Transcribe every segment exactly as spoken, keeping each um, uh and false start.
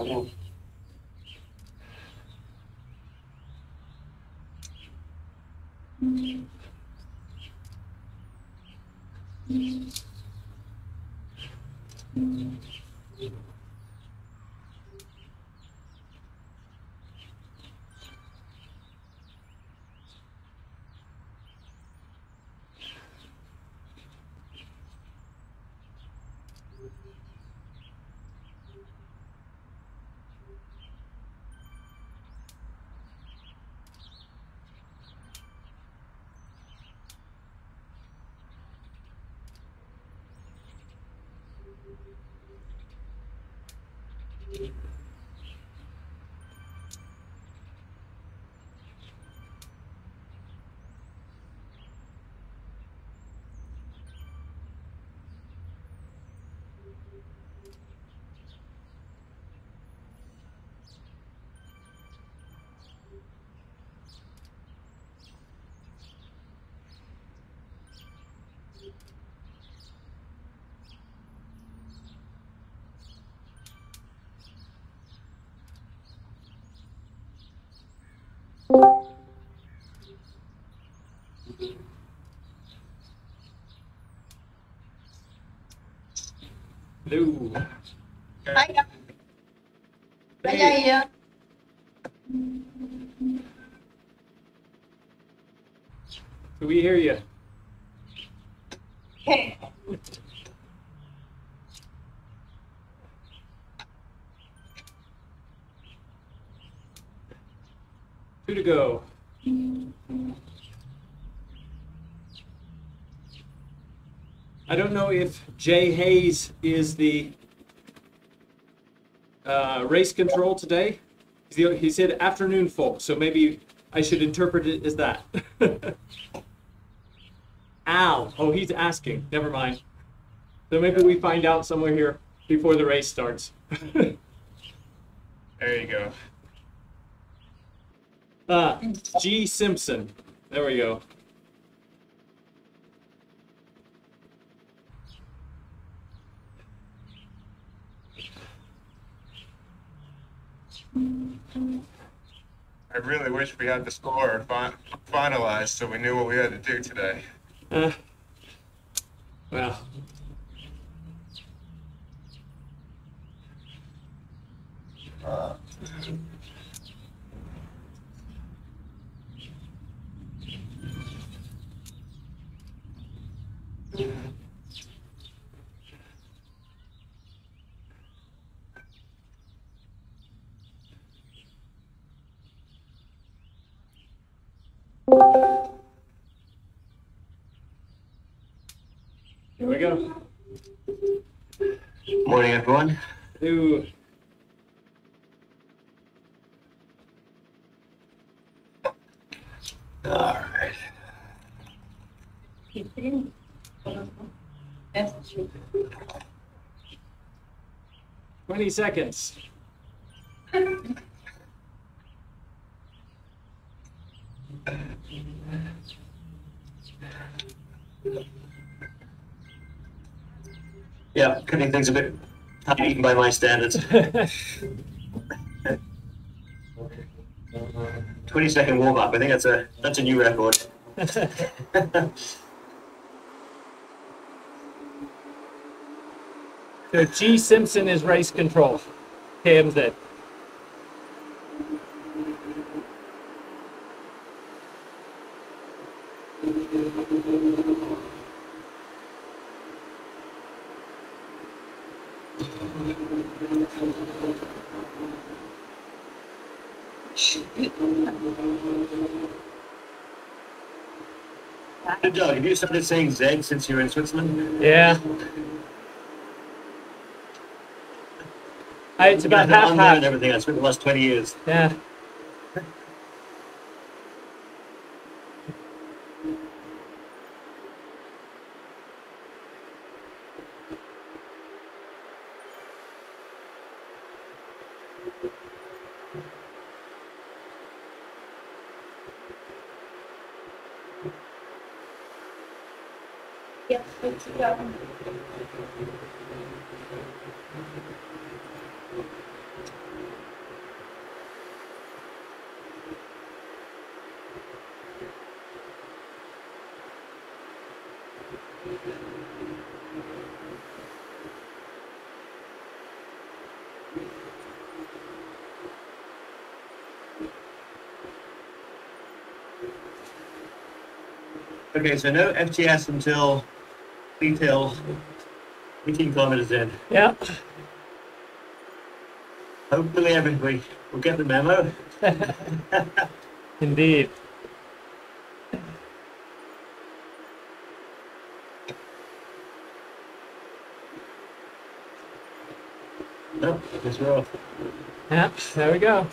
Hello. Hiya. Hiya, hiya. Do we hear you? Okay. Two to go. I don't know if Jay Hayes is the uh, race control today. He, he said afternoon folk, so maybe I should interpret it as that. Al. Oh, he's asking. Never mind. So maybe we find out somewhere here before the race starts. There you go. Uh, G. Simpson. There we go. I really wish we had the score fi finalized so we knew what we had to do today. Uh, well. Uh. Here we go. Morning, everyone. Ooh. All right. Twenty seconds. Yeah, cutting things a bit tight, even by my standards. Twenty second warm up. I think that's a that's a new record. So G. Simpson is race control. K M Z. Hey, Doug, have you started saying Z since you were in Switzerland? Yeah. I, it's about half and half. everything I spent the last twenty years. Yeah. Yep, good to go. Okay, so no F T S until detail eighteen kilometers in. Yeah. Hopefully everybody will get the memo. Indeed. No, I guess we're off. Yep, there we go.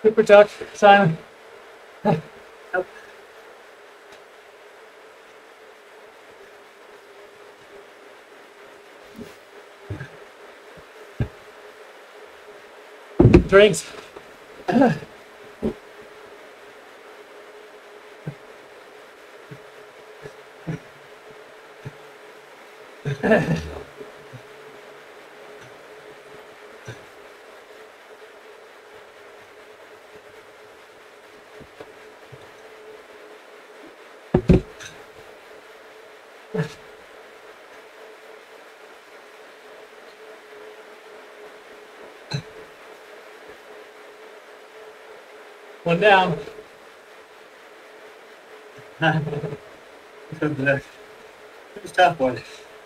Super tuck, Simon. Yep. Drinks. One down. It's a tough one.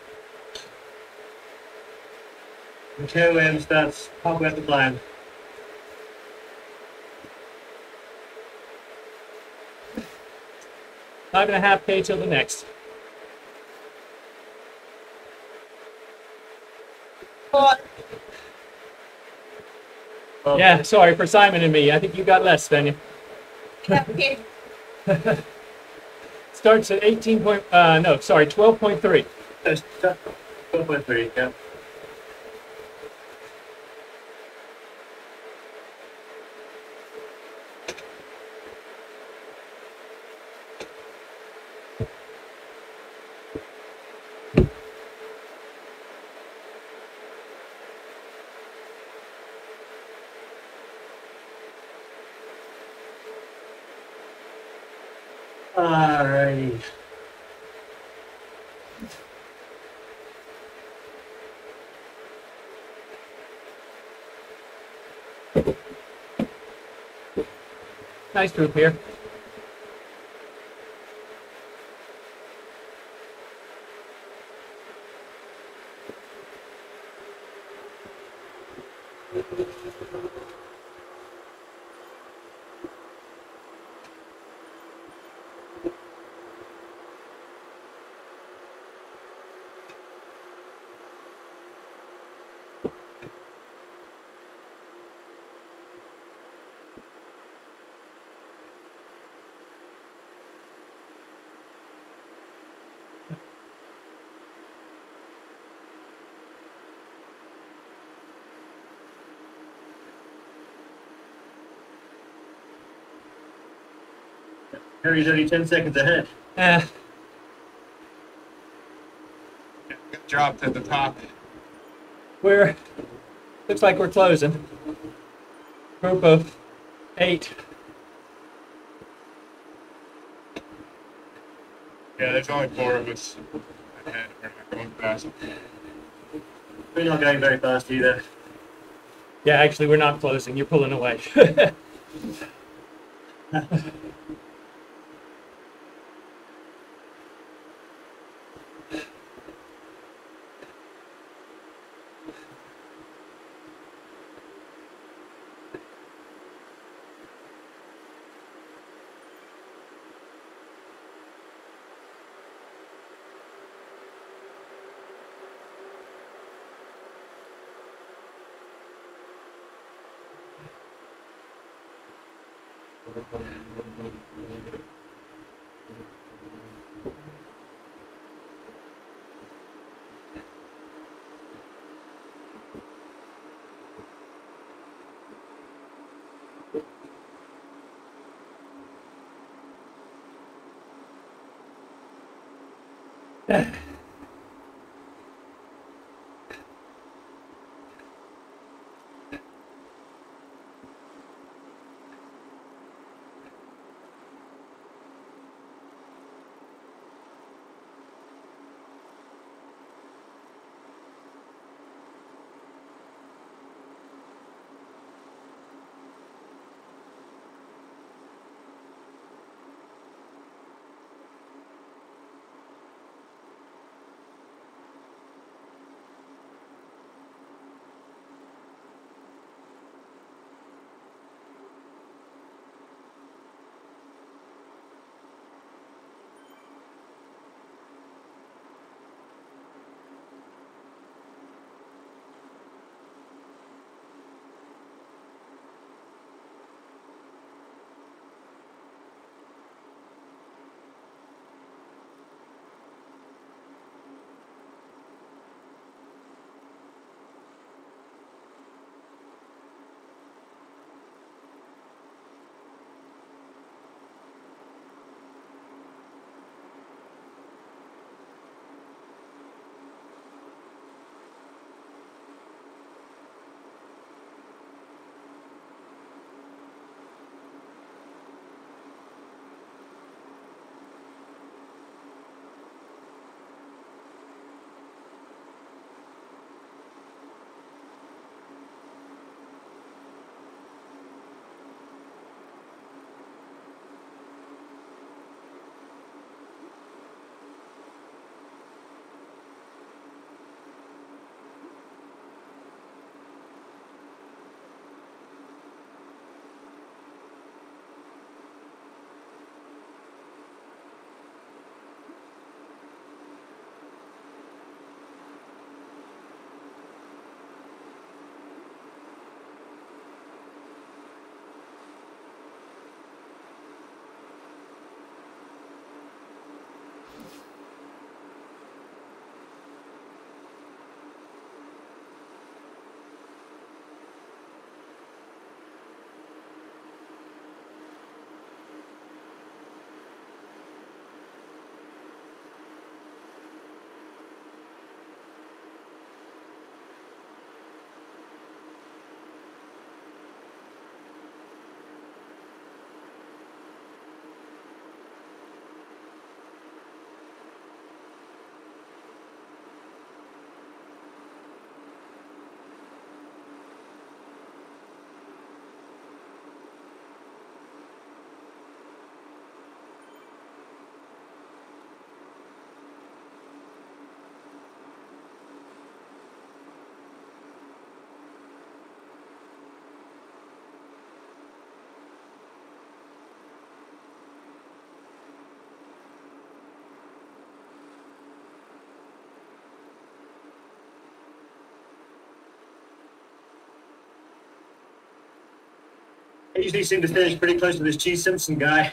Michael Williams starts halfway up the climb. Five and a half K till the next. Four. Oh, Yeah, sorry for Simon and me. I think you got less, Svenja. Okay. Starts at eighteen point. Uh, no, sorry, twelve point three. it's tough. twelve point three, yeah. Alrighty. Nice group here. Harry's only ten seconds ahead. Eh, Get dropped at the top. we're looks like we're closing. Group of eight. Yeah, there's only four of us ahead. We're not going fast. We're not going very fast either. Yeah, actually, we're not closing. You're pulling away. usually seem to finish pretty close to this Cheese Simpson guy.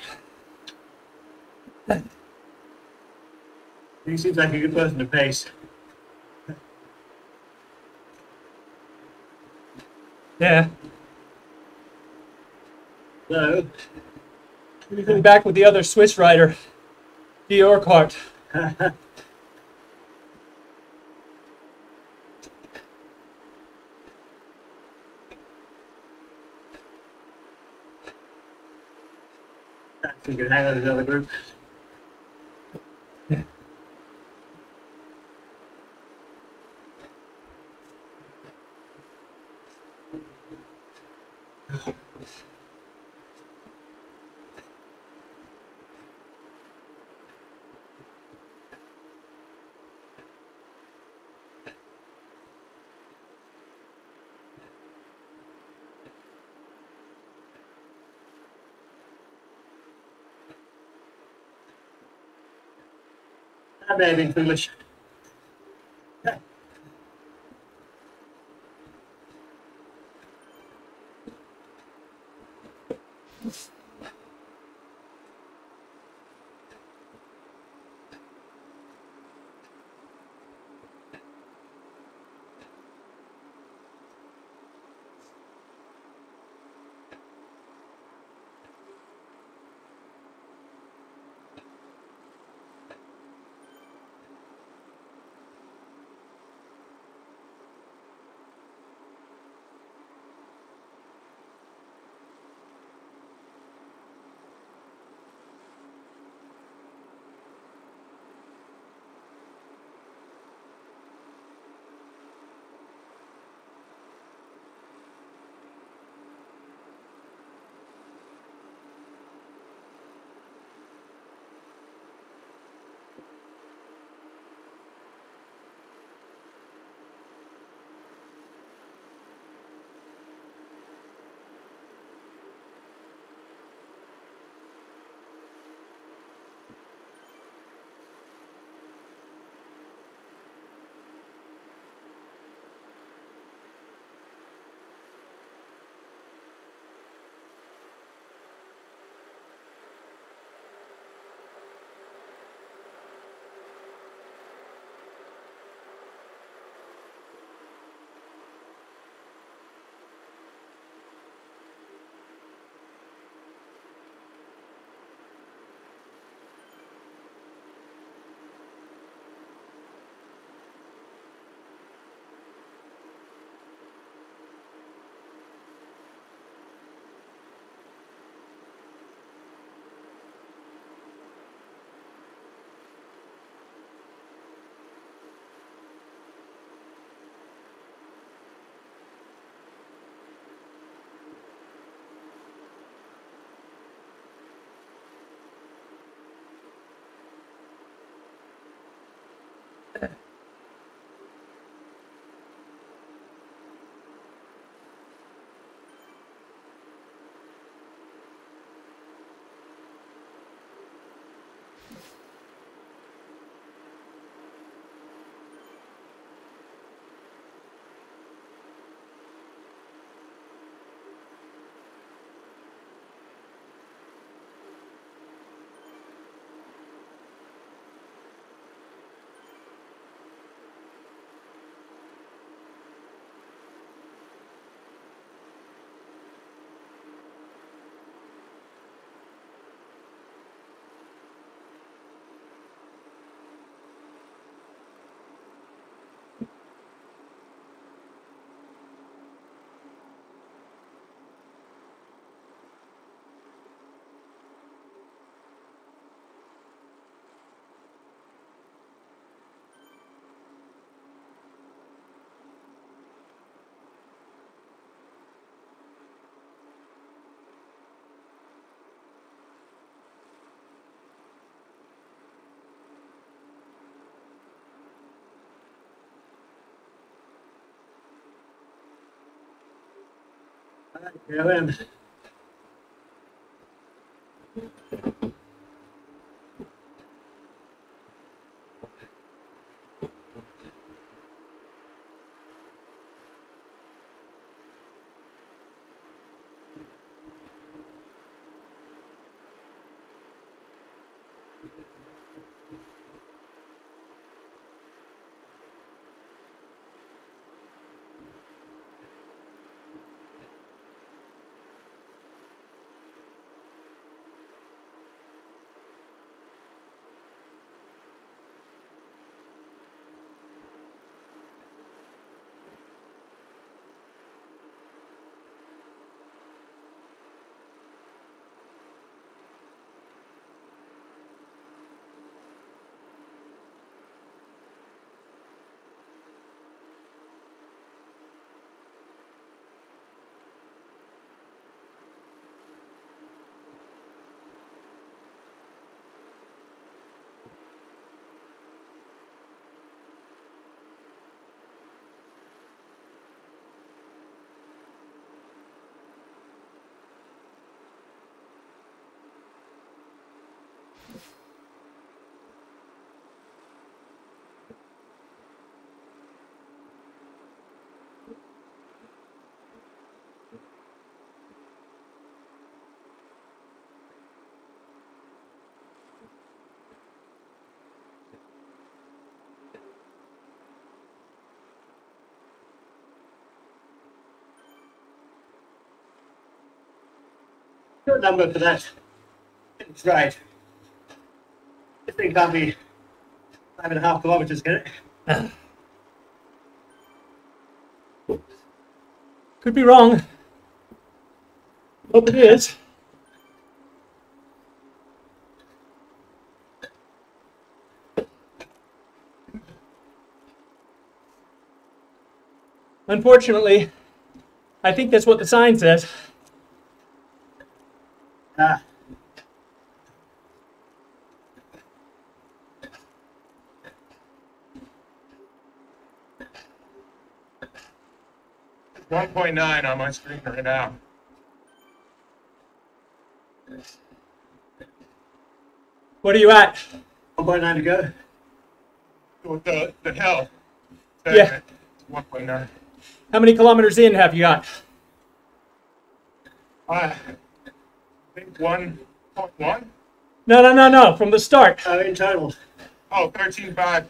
He seems like a good person to pace. Yeah. So, Anything back with the other Swiss rider, Guy Urquhart. we can hang out with the other group. I may have been foolish. Here I am. Good number for that. It's right. This thing can't be five and a half kilometers, can it? Could be wrong. Hope it is. Unfortunately, I think that's what the sign says. Ah. one point nine on my screen right now. What are you at? one point nine to go. With the, the hill. Yeah. one point nine. How many kilometers in have you got? I think one point one. No, no, no, no. From the start. Oh, in total. Oh, thirteen point five.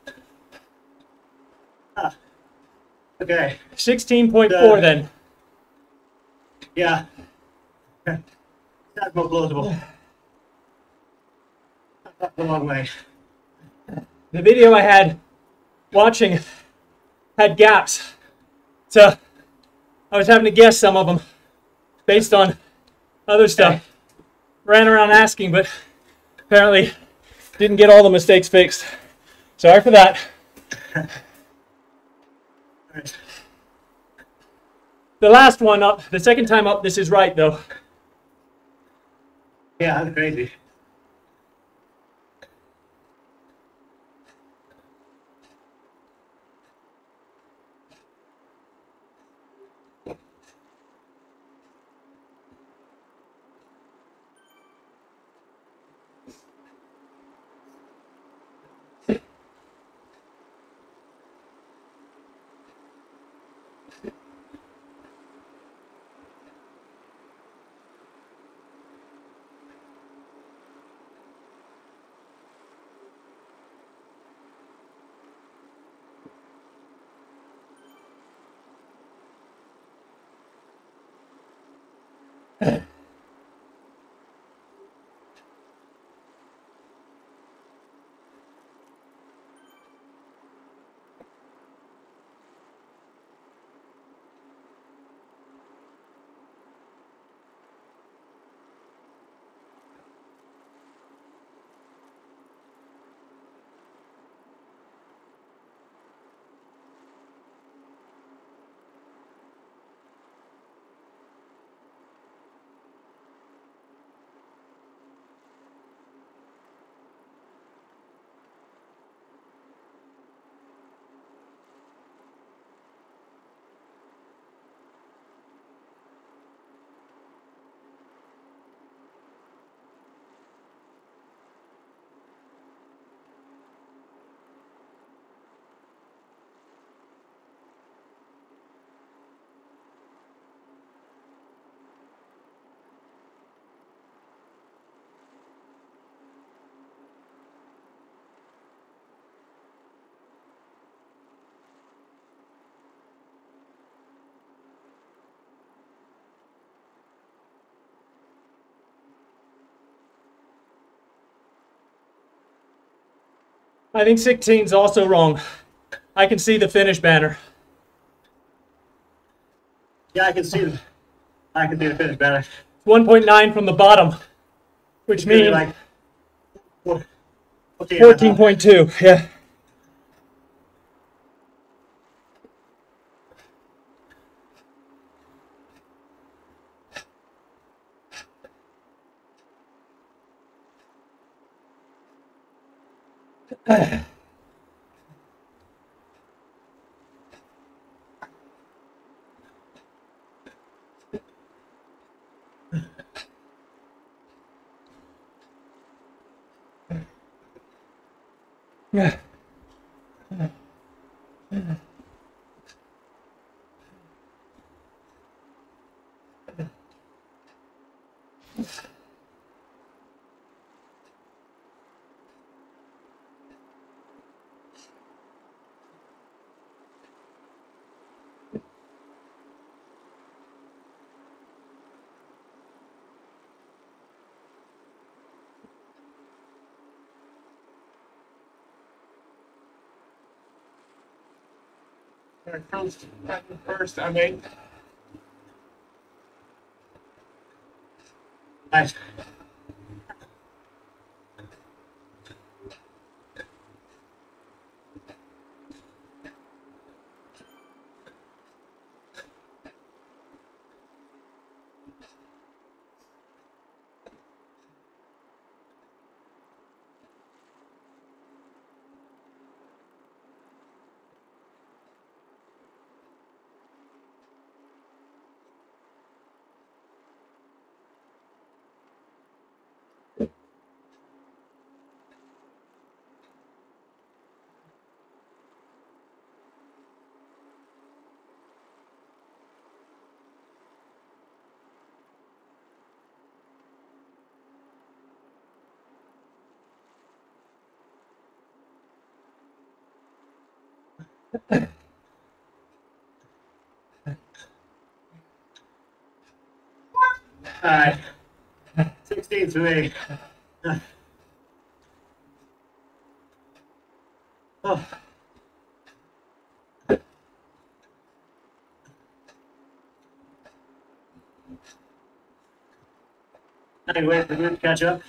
Ah. Okay. sixteen point four Uh, then. Yeah. That's more plausible. That's a long way. The video I had watching had gaps. So I was having to guess some of them based on other stuff. Ran around asking, but apparently didn't get all the mistakes fixed. Sorry for that. Right. The last one up, the second time up, this is right though. Yeah, that's crazy. I think sixteen is also wrong. I can see the finish banner. Yeah, I can see the, I can see the finish better. one point nine from the bottom, which Maybe means like four- fourteen. fourteen point two. Yeah. First, first, I mean, Nice. All right. sixteen to me. Oh. I wait for the group to catch up.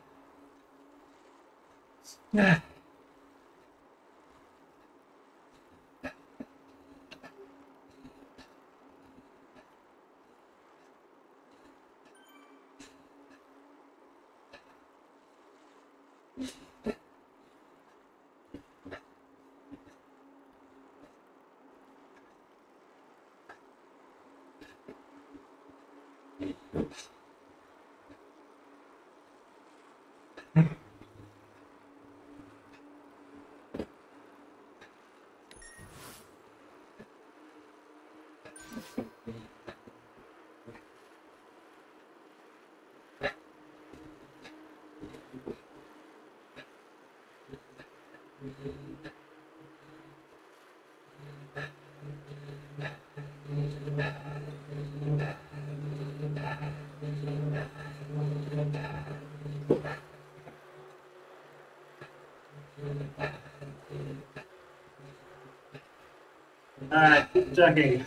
All right, keep checking.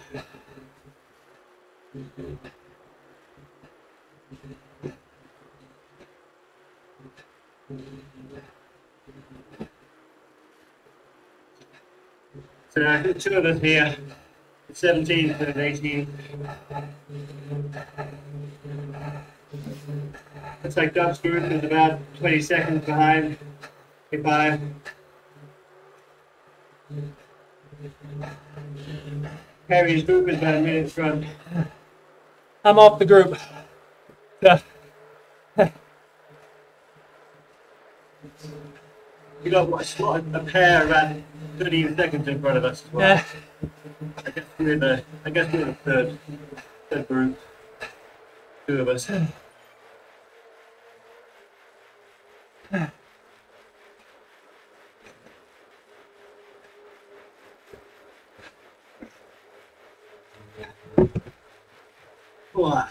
So I think two of us here, seventeen and eighteen. Looks like Doug's group is about twenty seconds behind five. Harry's group is about a minute in front. I'm off the group. Yeah. You got what, what, a pair about thirteen seconds in front of us as well. Yeah. I guess we're the I guess we're the third third group. Two of us. Wow.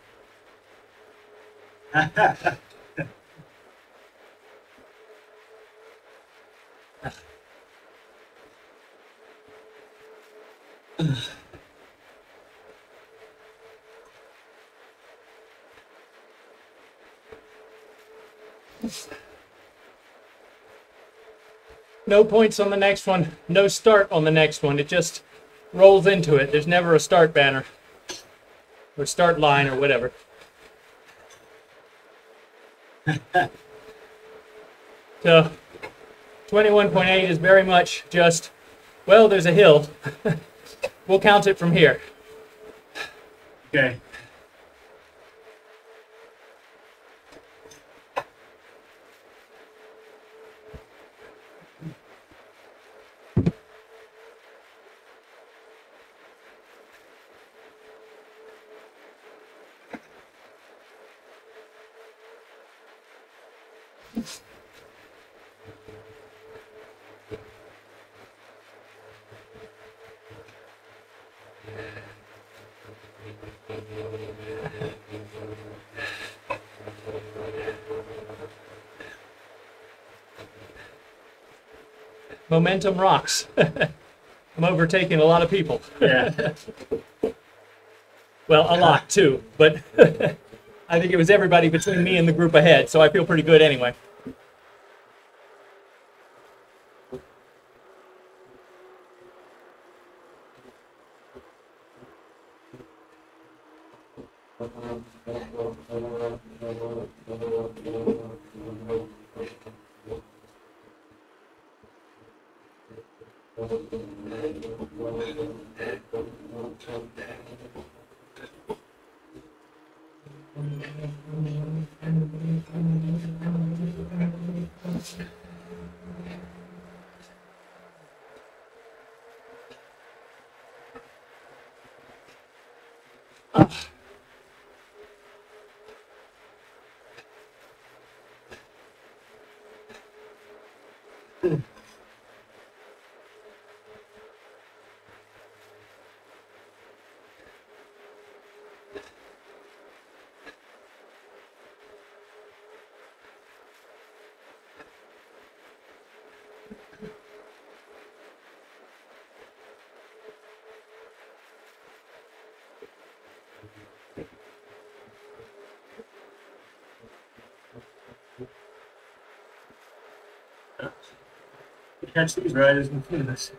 No points on the next one. No start on the next one. It just rolls into it. There's never a start banner or start line or whatever. So twenty-one point eight is very much just, well, there's a hill. We'll count it from here. Okay. Momentum rocks. I'm overtaking a lot of people. Yeah. Well, a lot too, but I think it was everybody between me and the group ahead, so I feel pretty good anyway. You catch these riders and do this.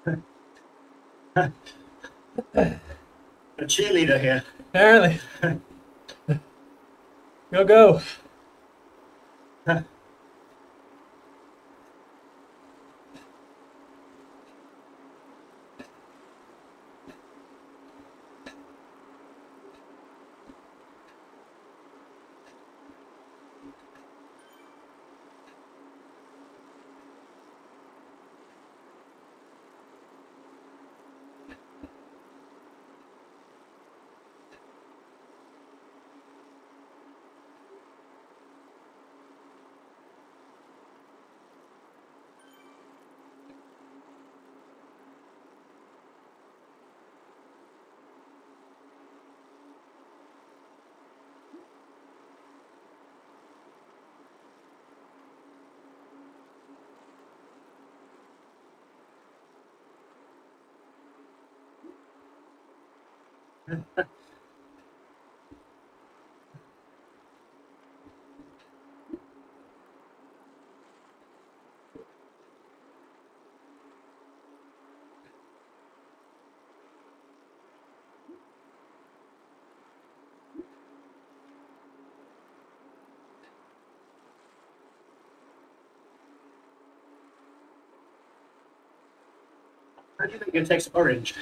A cheerleader here. Apparently. Go, go. How do you think it takes orange?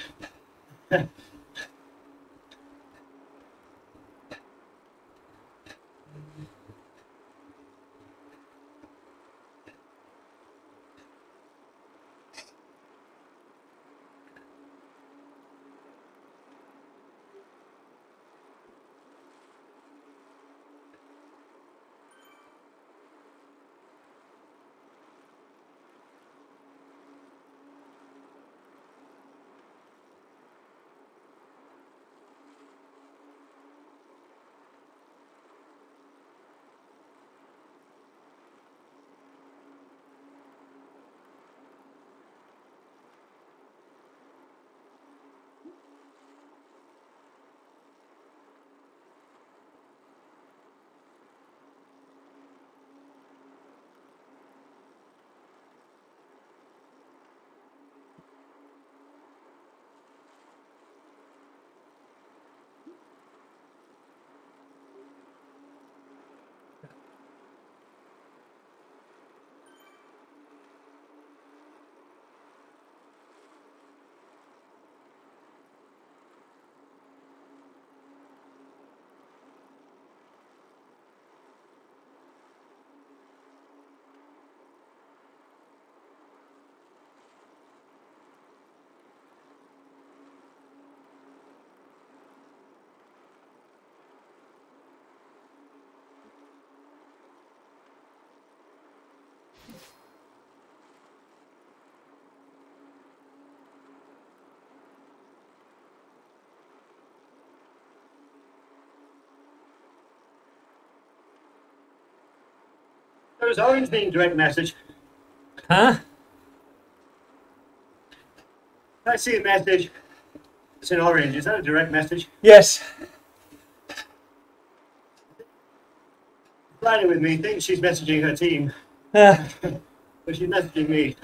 So is orange being direct message? Huh? If I see a message, it's in orange. Is that a direct message? Yes. Riding with me thinks she's messaging her team, Uh, but she's messaging me.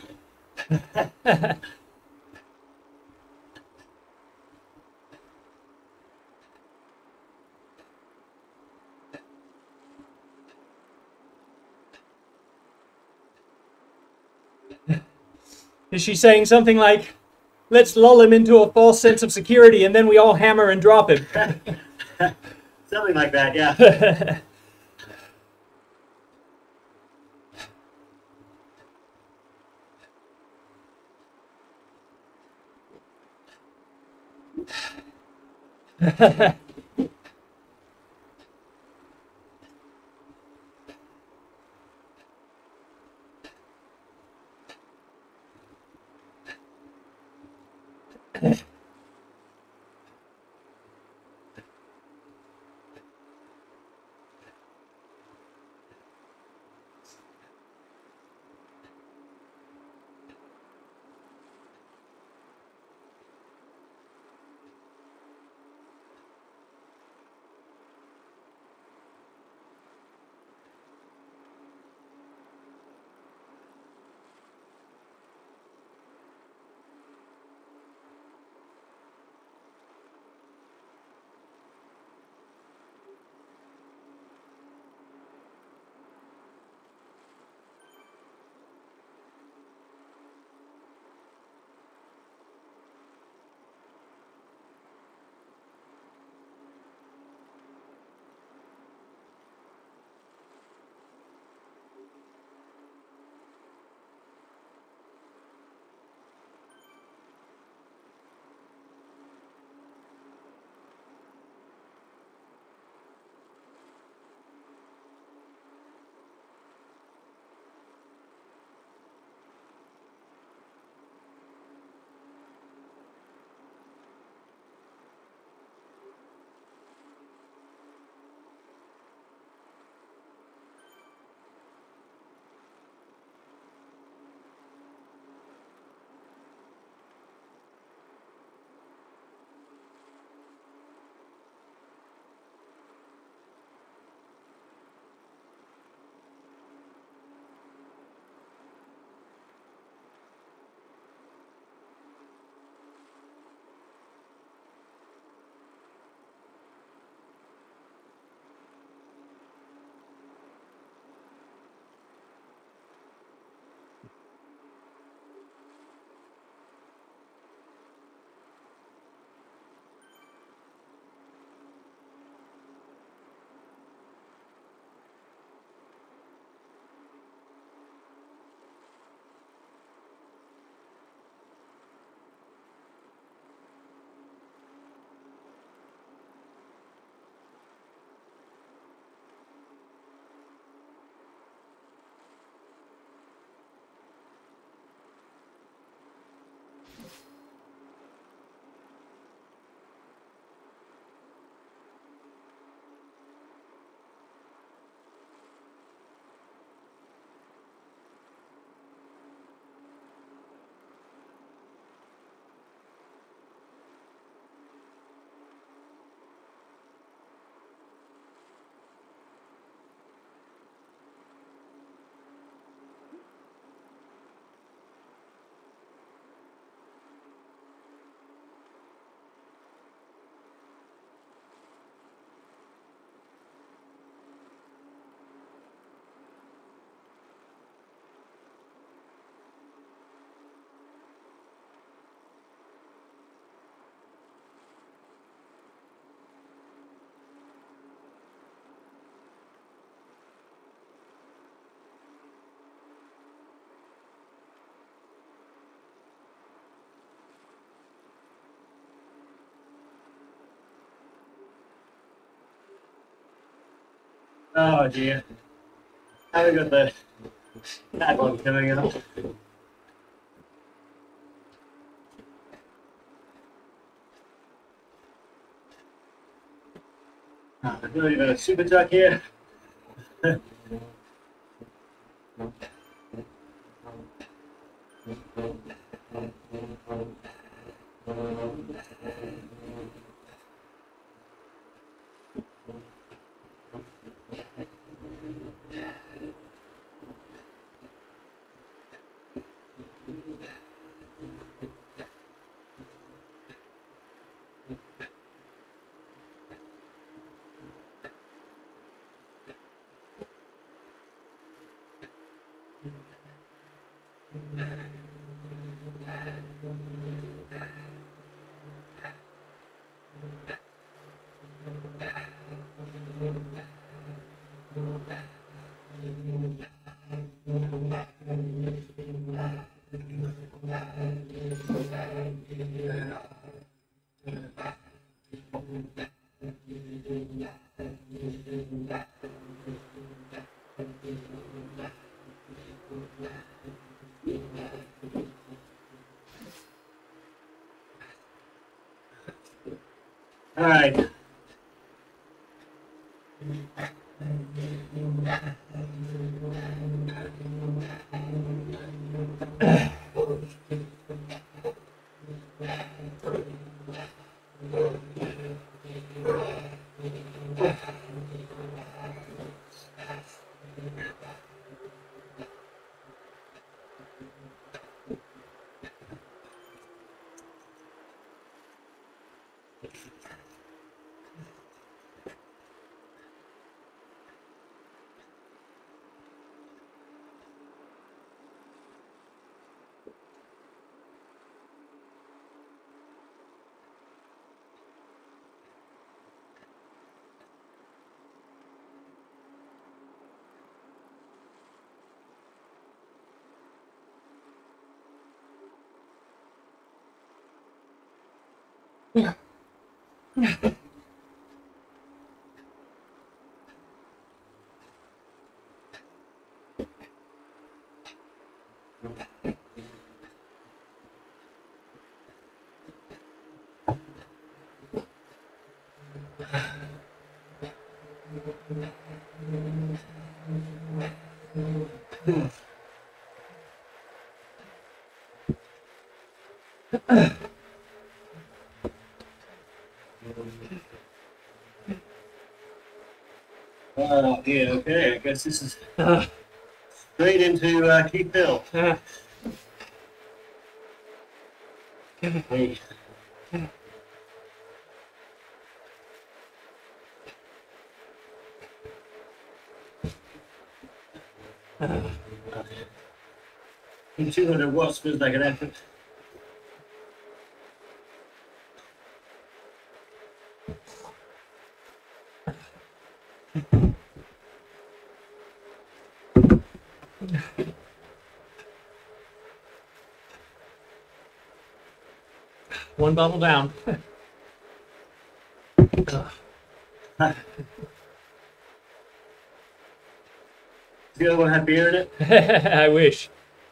is she saying something like, let's lull him into a false sense of security and then we all hammer and drop him? Something like that, yeah. Oh dear. Now we got the that one coming up. Ah, I've really got a super truck here. All right. Oh dear. Okay. I guess this is Uh, straight into uh, Keith Hill. uh, Hey. two hundred watts feels like an effort. one bottle down. Uh, Does the other one have beer in it? I wish.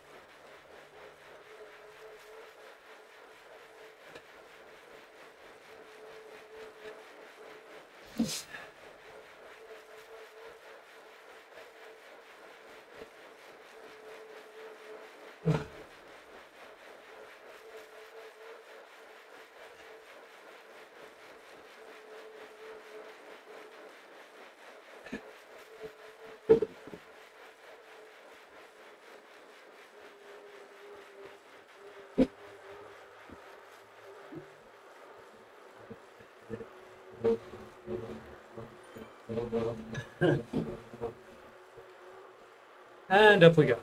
And up we go.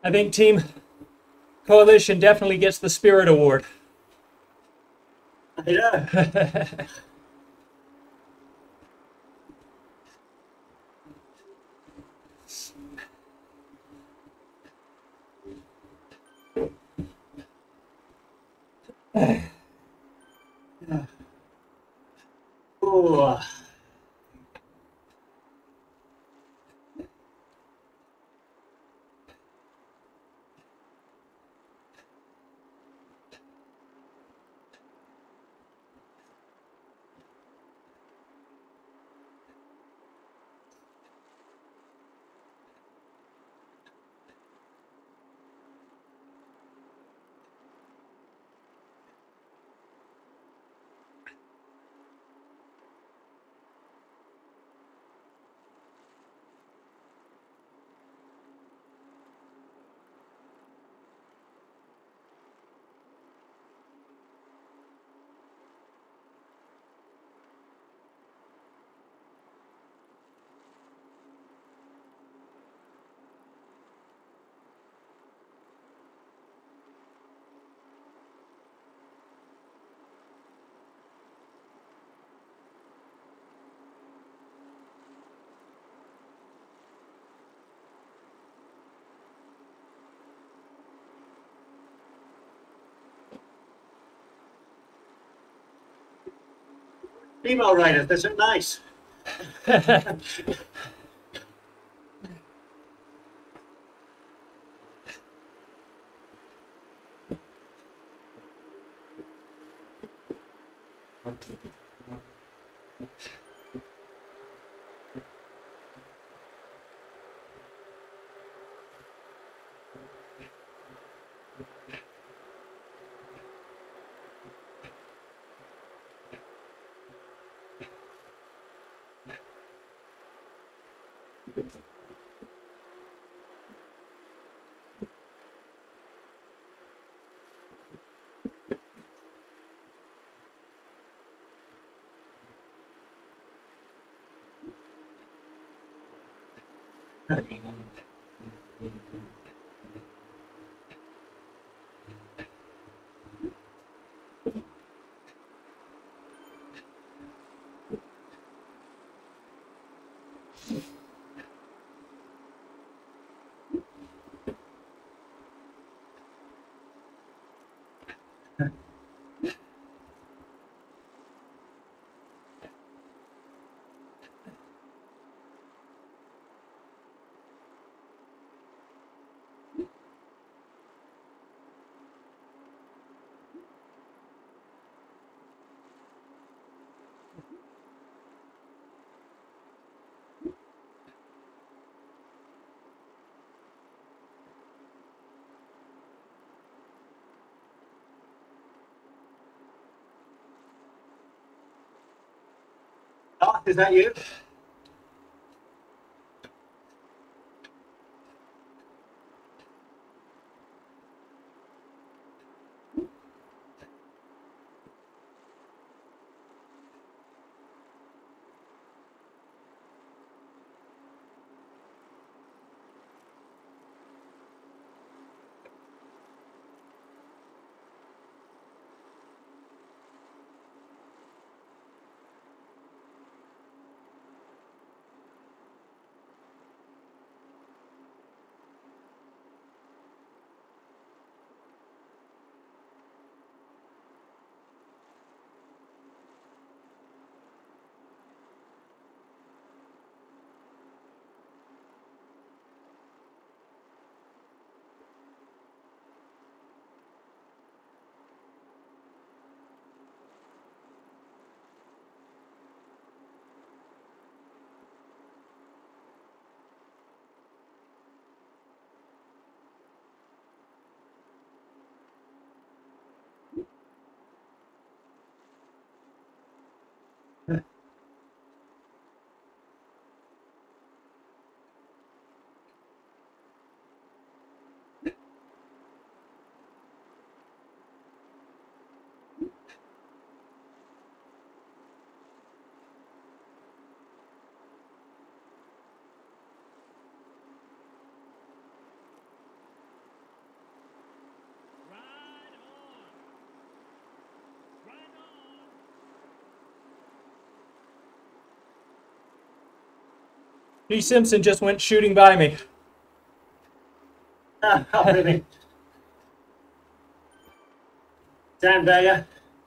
I think Team Coalition definitely gets the Spirit Award. Yeah. Oh. Female riders, they're so nice. Oh, is that you? Lee Simpson just went shooting by me. Ah, oh, really? Sandbagger.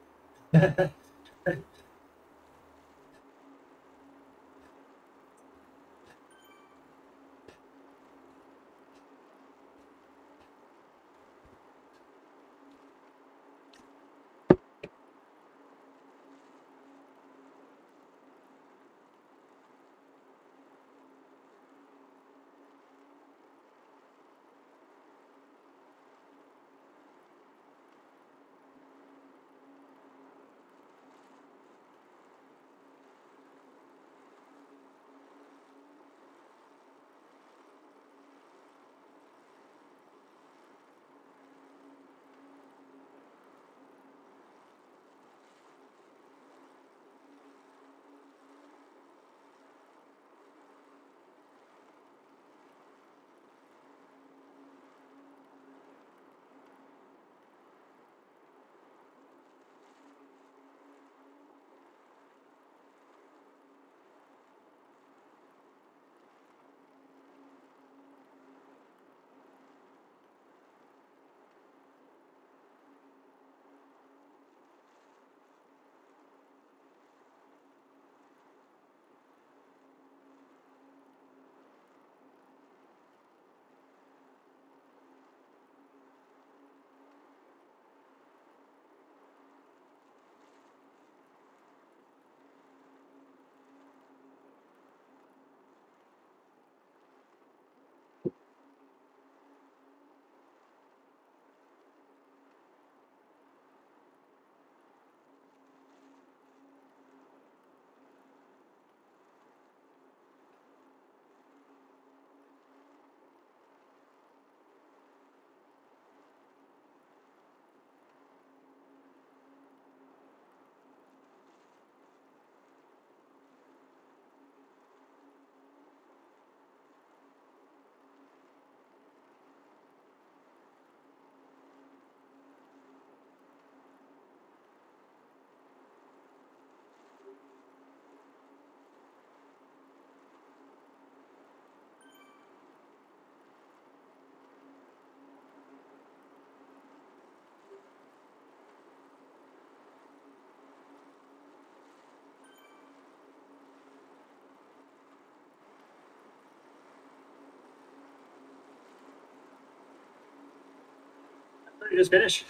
You just finished.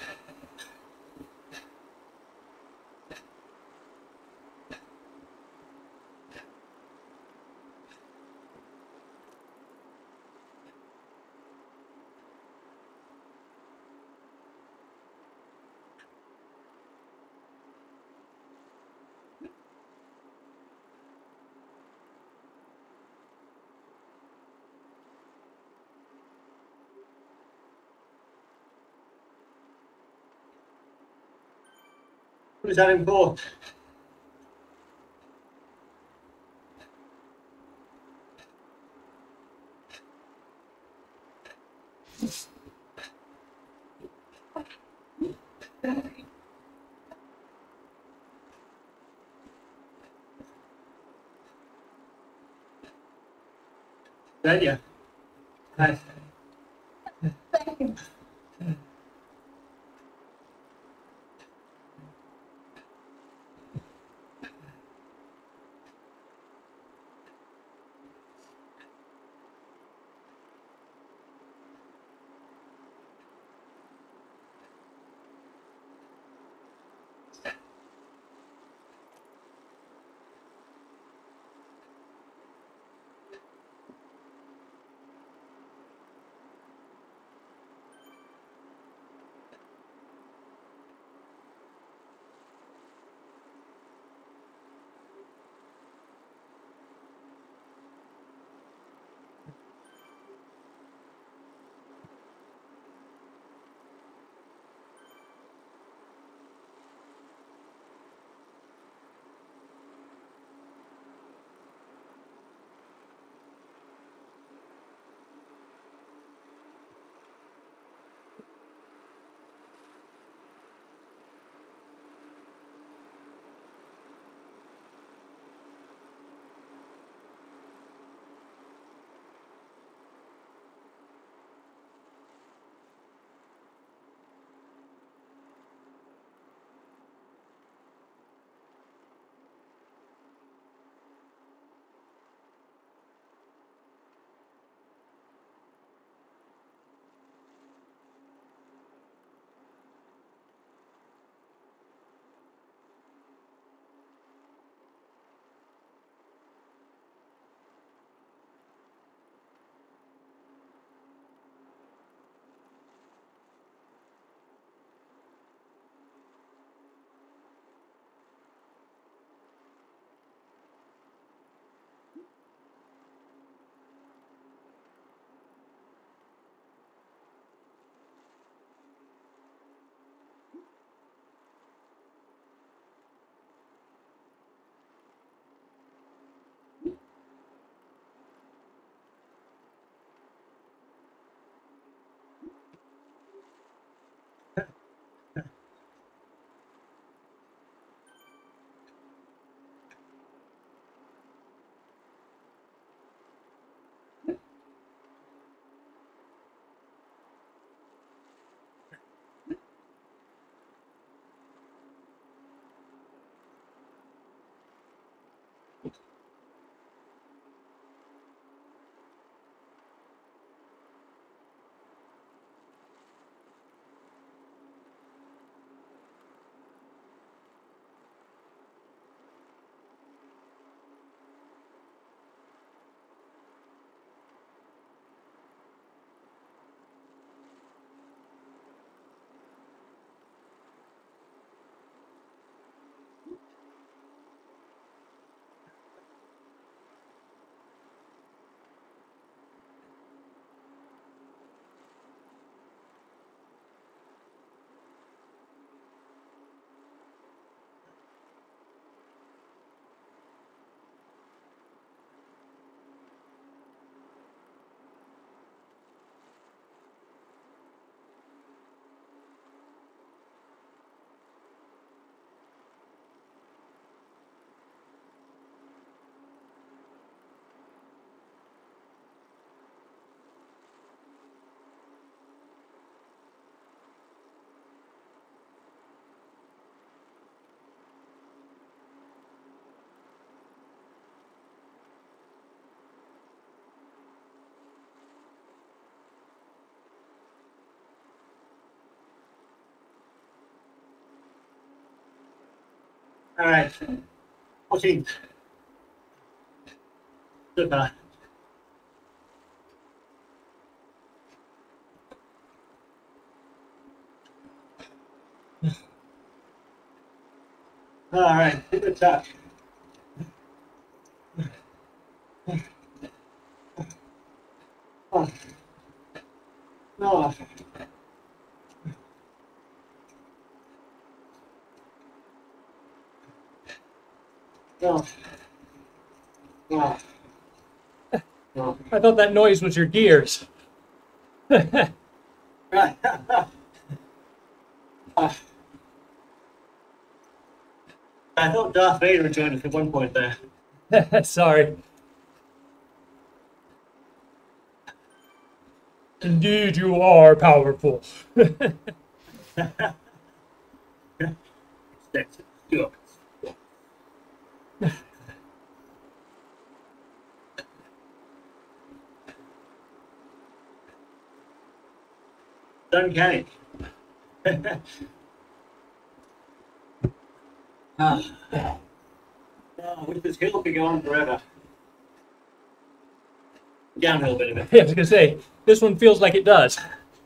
Who's having four? Then yeah. Nice. All right. fourteen. Good fella. All right. Good touch. Oh. No. No. No. No. I thought that noise was your gears. Right. Ah. I thought Darth Vader joined us at one point there. Sorry. Indeed, you are powerful. Let's go. Uncanny. ah. Oh, I wish this hill could go on forever. Downhill bit of it. Yeah, I was gonna say, this one feels like it does.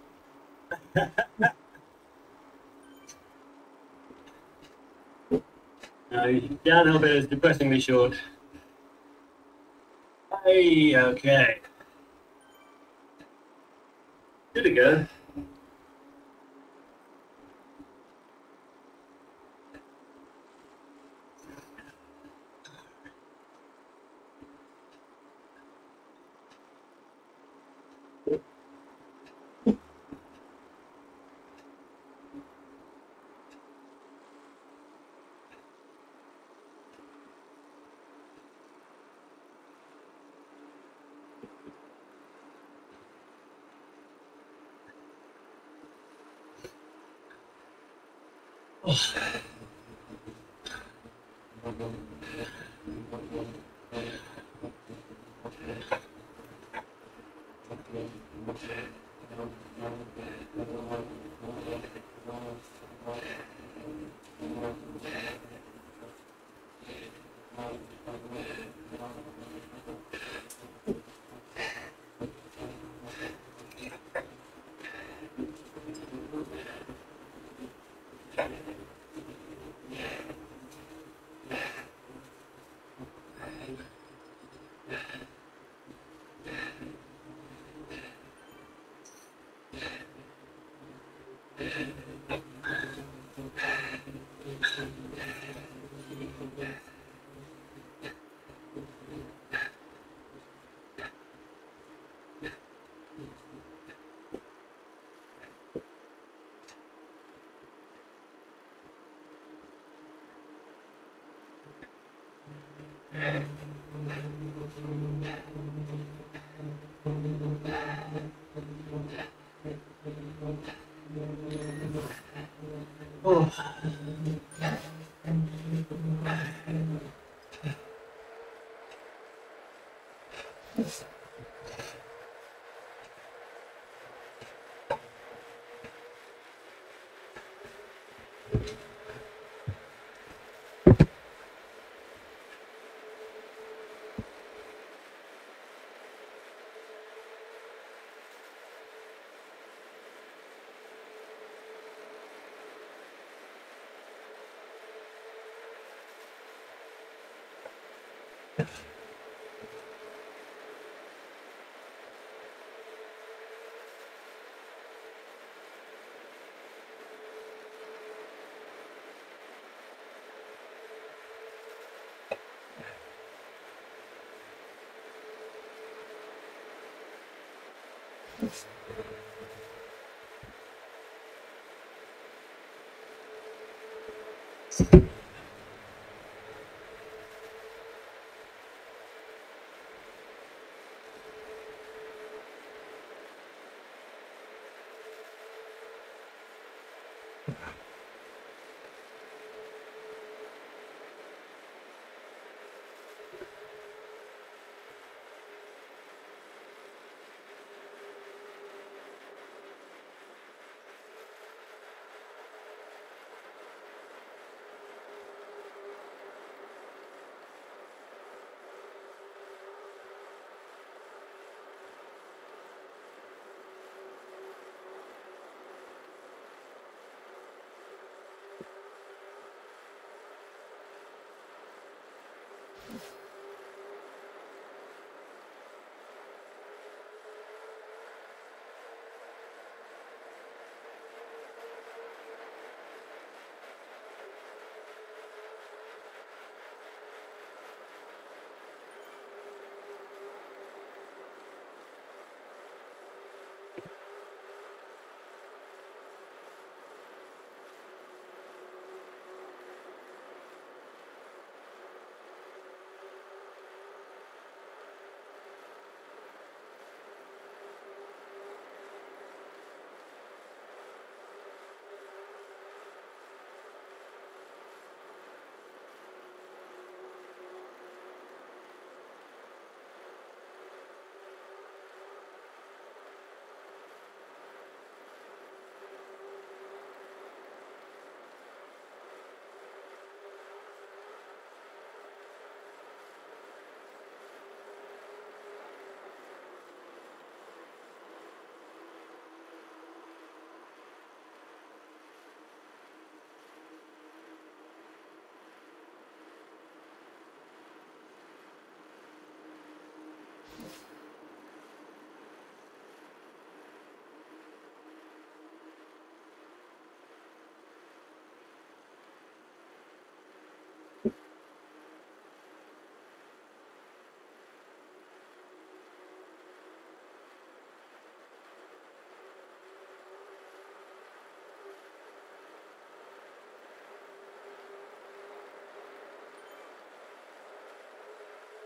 No, downhill bit is depressingly short. Hey, okay. Good to go. Oh.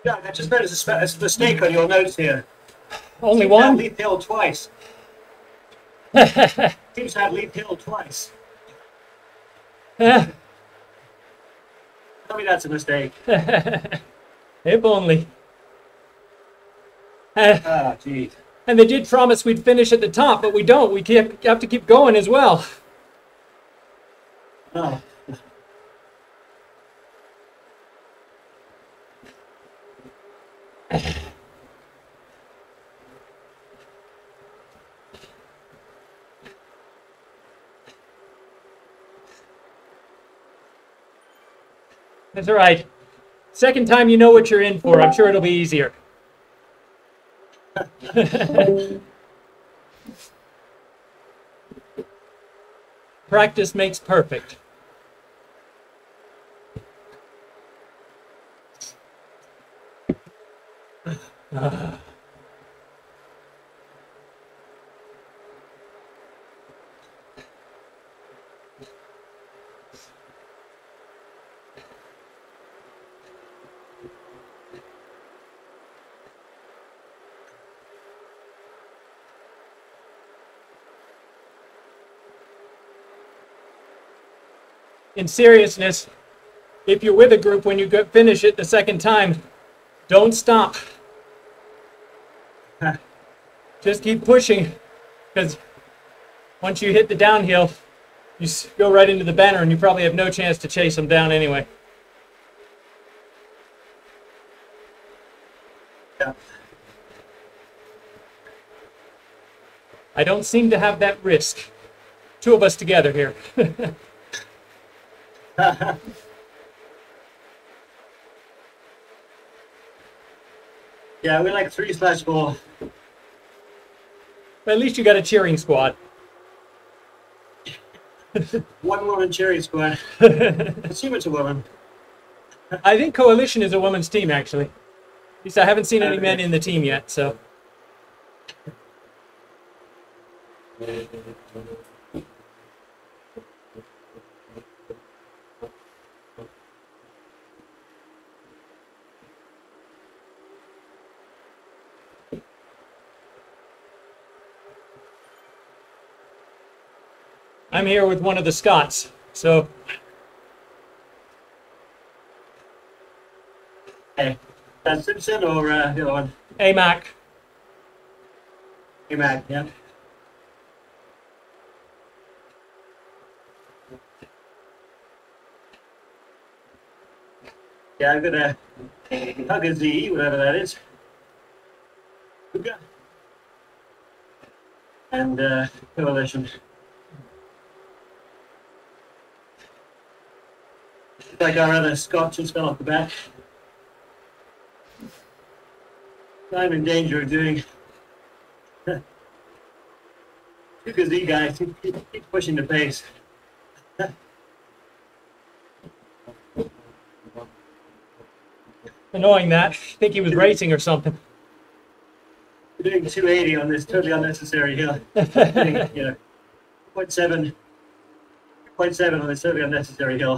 Yeah, I just noticed a spe- a mistake on your notes here. Only Seems to have one? Leith Hill twice. Seems to have Leith Hill twice. Eh, Tell me that's a mistake. if only. Eh, Ah, geez. and they did promise we'd finish at the top, but we don't. We keep, have to keep going as well. Oh. That's all right. Second time you know what you're in for. I'm sure it'll be easier. Practice makes perfect. Ah. In seriousness, if you're with a group when you go finish it the second time, don't stop. Just keep pushing, because once you hit the downhill, you s- go right into the banner and you probably have no chance to chase them down anyway. Yeah. I don't seem to have that risk. Two of us together here. Yeah, we're like three slash four. But at least you got a cheering squad. One woman cheering squad. Assume it's a woman. I think Coalition is a women's team, actually. At least I haven't seen any men in the team yet, so. I'm here with one of the Scots, so Hey, that's Simpson or uh, the other one? AMAC. Hey, Mac, yeah. Yeah, I'm gonna hug a Z, whatever that is. Hooga. And uh, Coalition. Like our other Scotch just fell off the back. I'm in danger of doing. Hooga Z guys, keep, keep, keep pushing the pace. Annoying that. I think he was racing or something. We're doing two eighty on this totally unnecessary hill. Doing, you know, point seven, point seven on this totally unnecessary hill.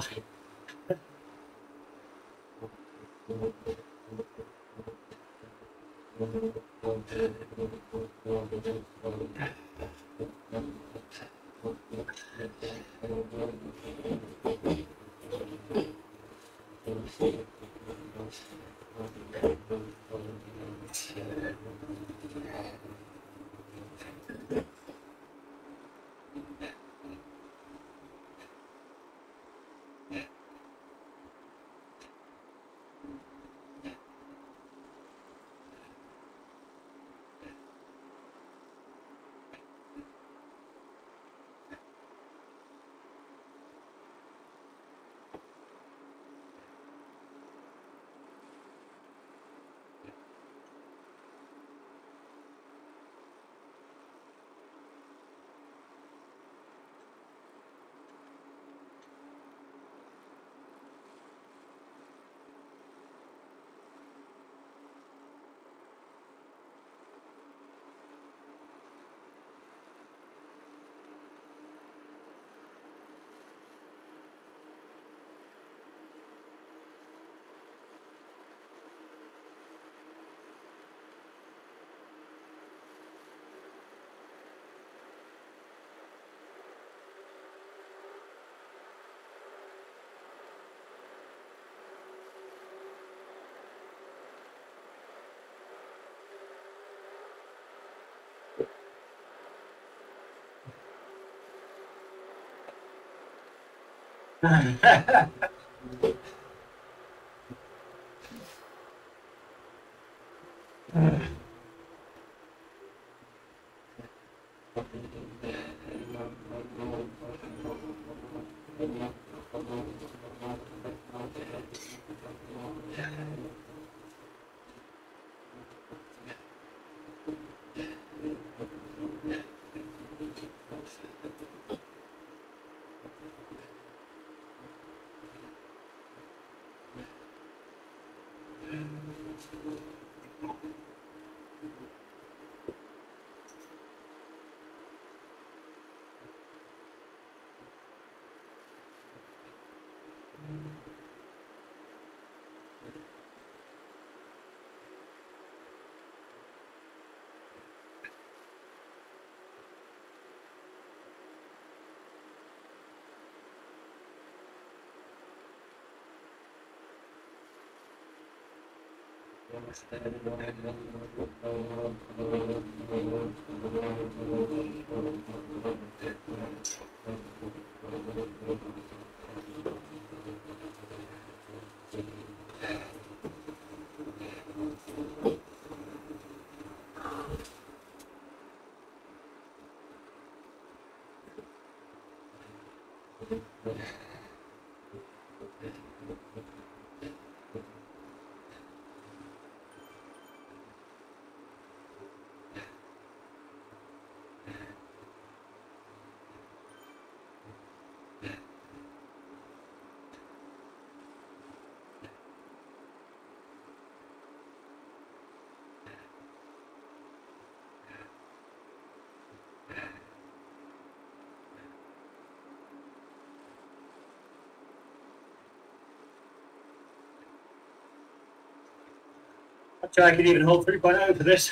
I'm sure I can even hold three point oh for this.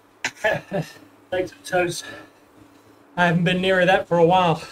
Legs and toes. I haven't been near that for a while.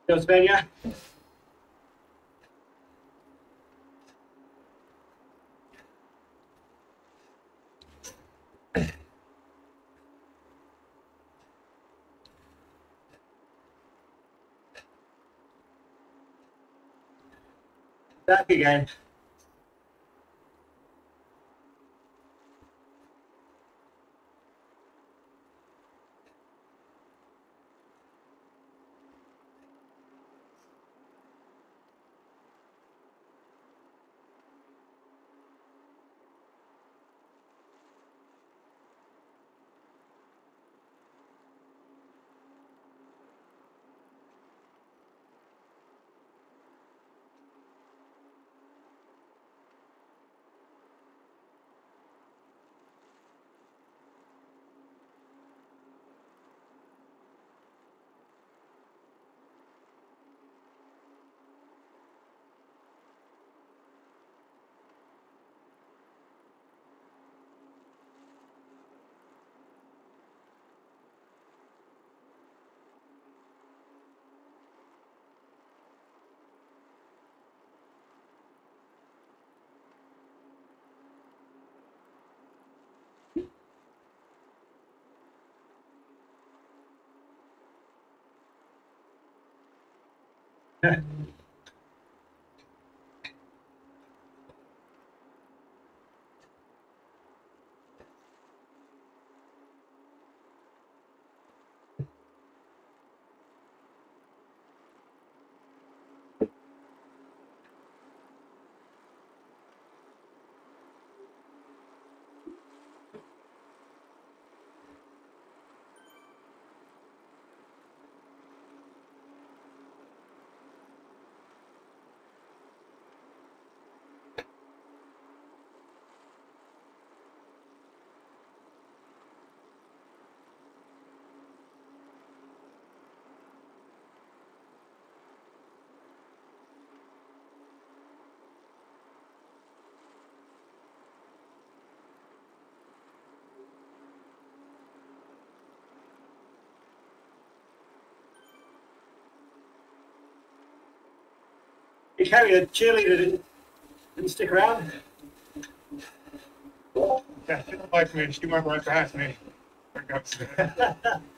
Go Spain, yeah? Back again. You carry a cheerleader didn't, didn't stick around. Yeah, she don't like me. She went right past me. I got upset.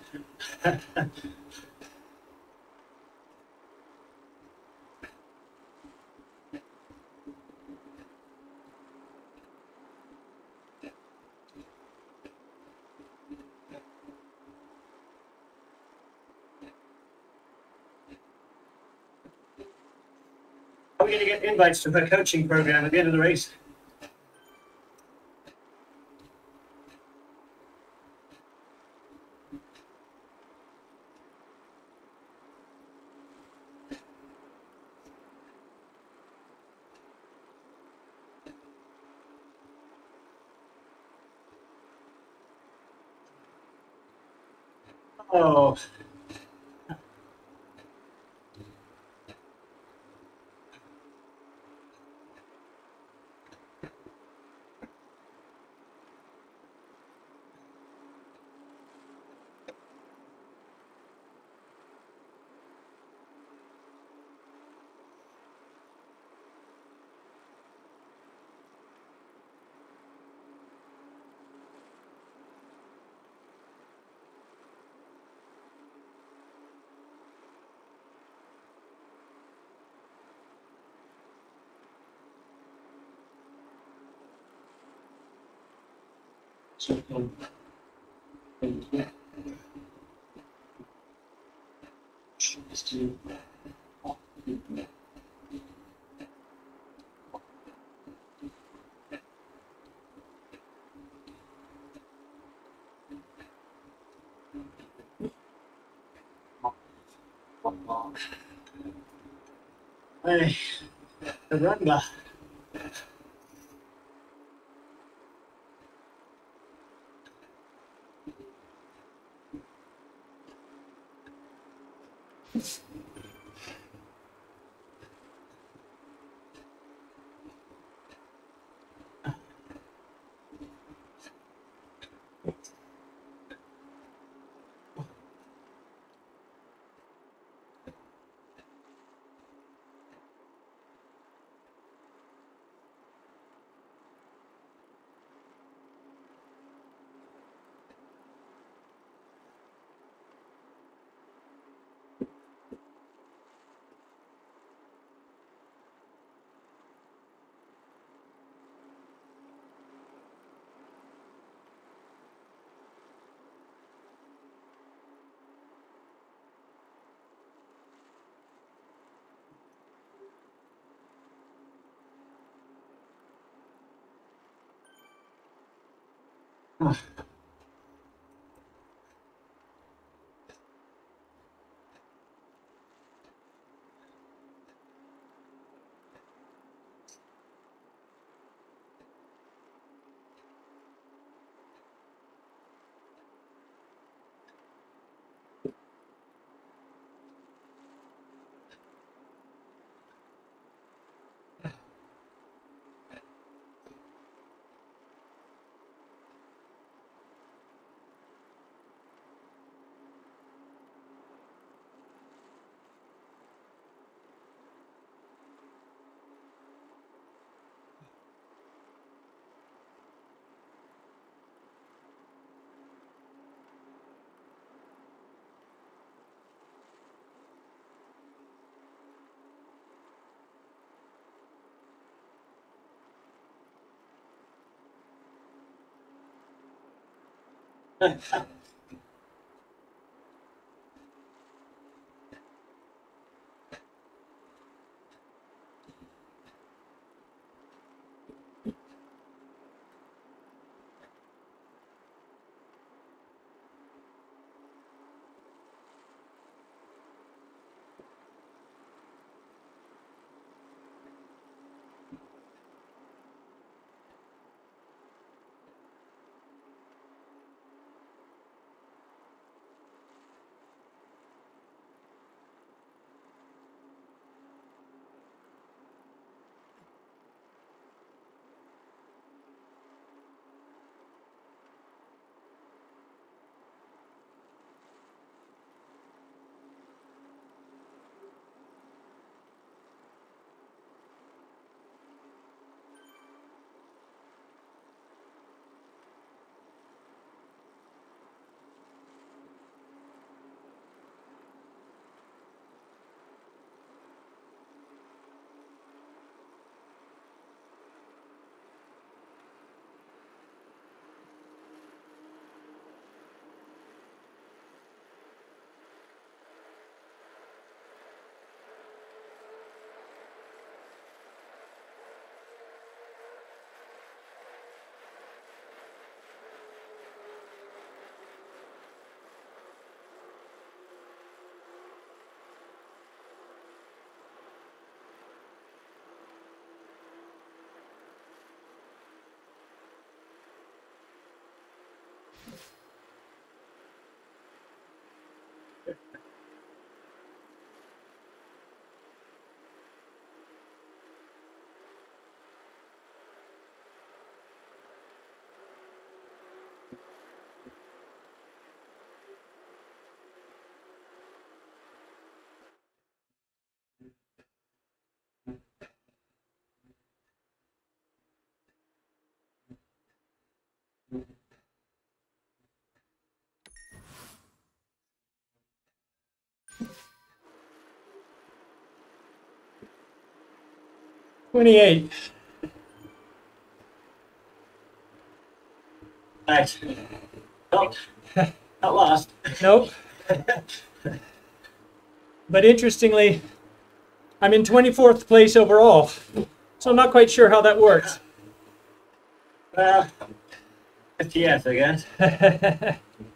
Are we going to get invites to her coaching program at the end of the race? Oh. Hey, caramba. twenty-eight. Thanks. Not, not lost. Nope. But interestingly, I'm in twenty-fourth place overall. So I'm not quite sure how that works. Well, yes, I guess.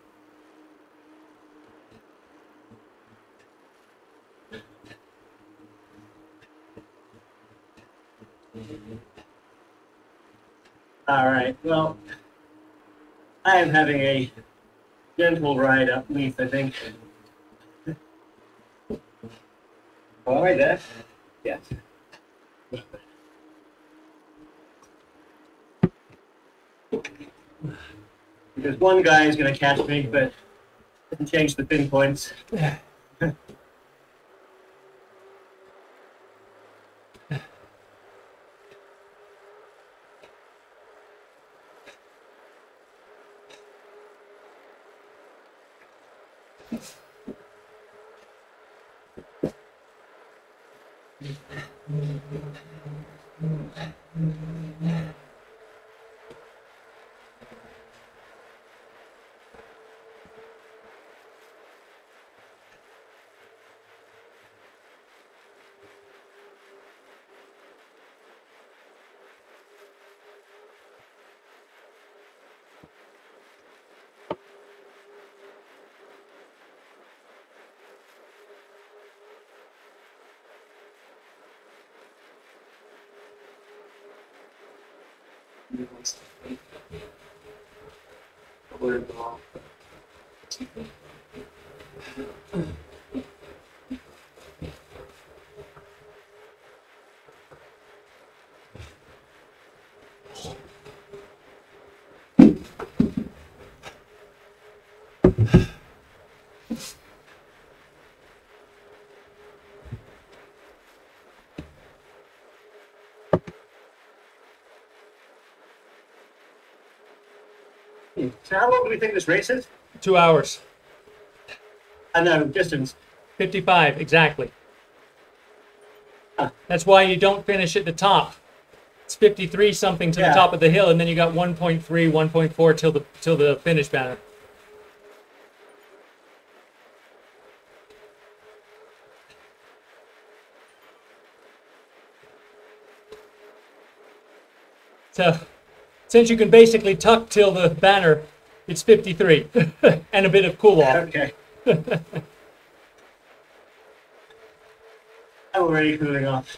All right. Well, I am having a gentle ride up Leaf, I think. All right, there. Yes. Because one guy is going to catch me, but doesn't change the pinpoints. So how long do we think this race is? Two hours. I know, distance. fifty-five, exactly. Huh. That's why you don't finish at the top. It's fifty-three something to Yeah. the top of the hill, and then you got one point three, one point four till the till the finish banner. So, since you can basically tuck till the banner, it's fifty-three and a bit of cool off. Okay. I'm already cooling off.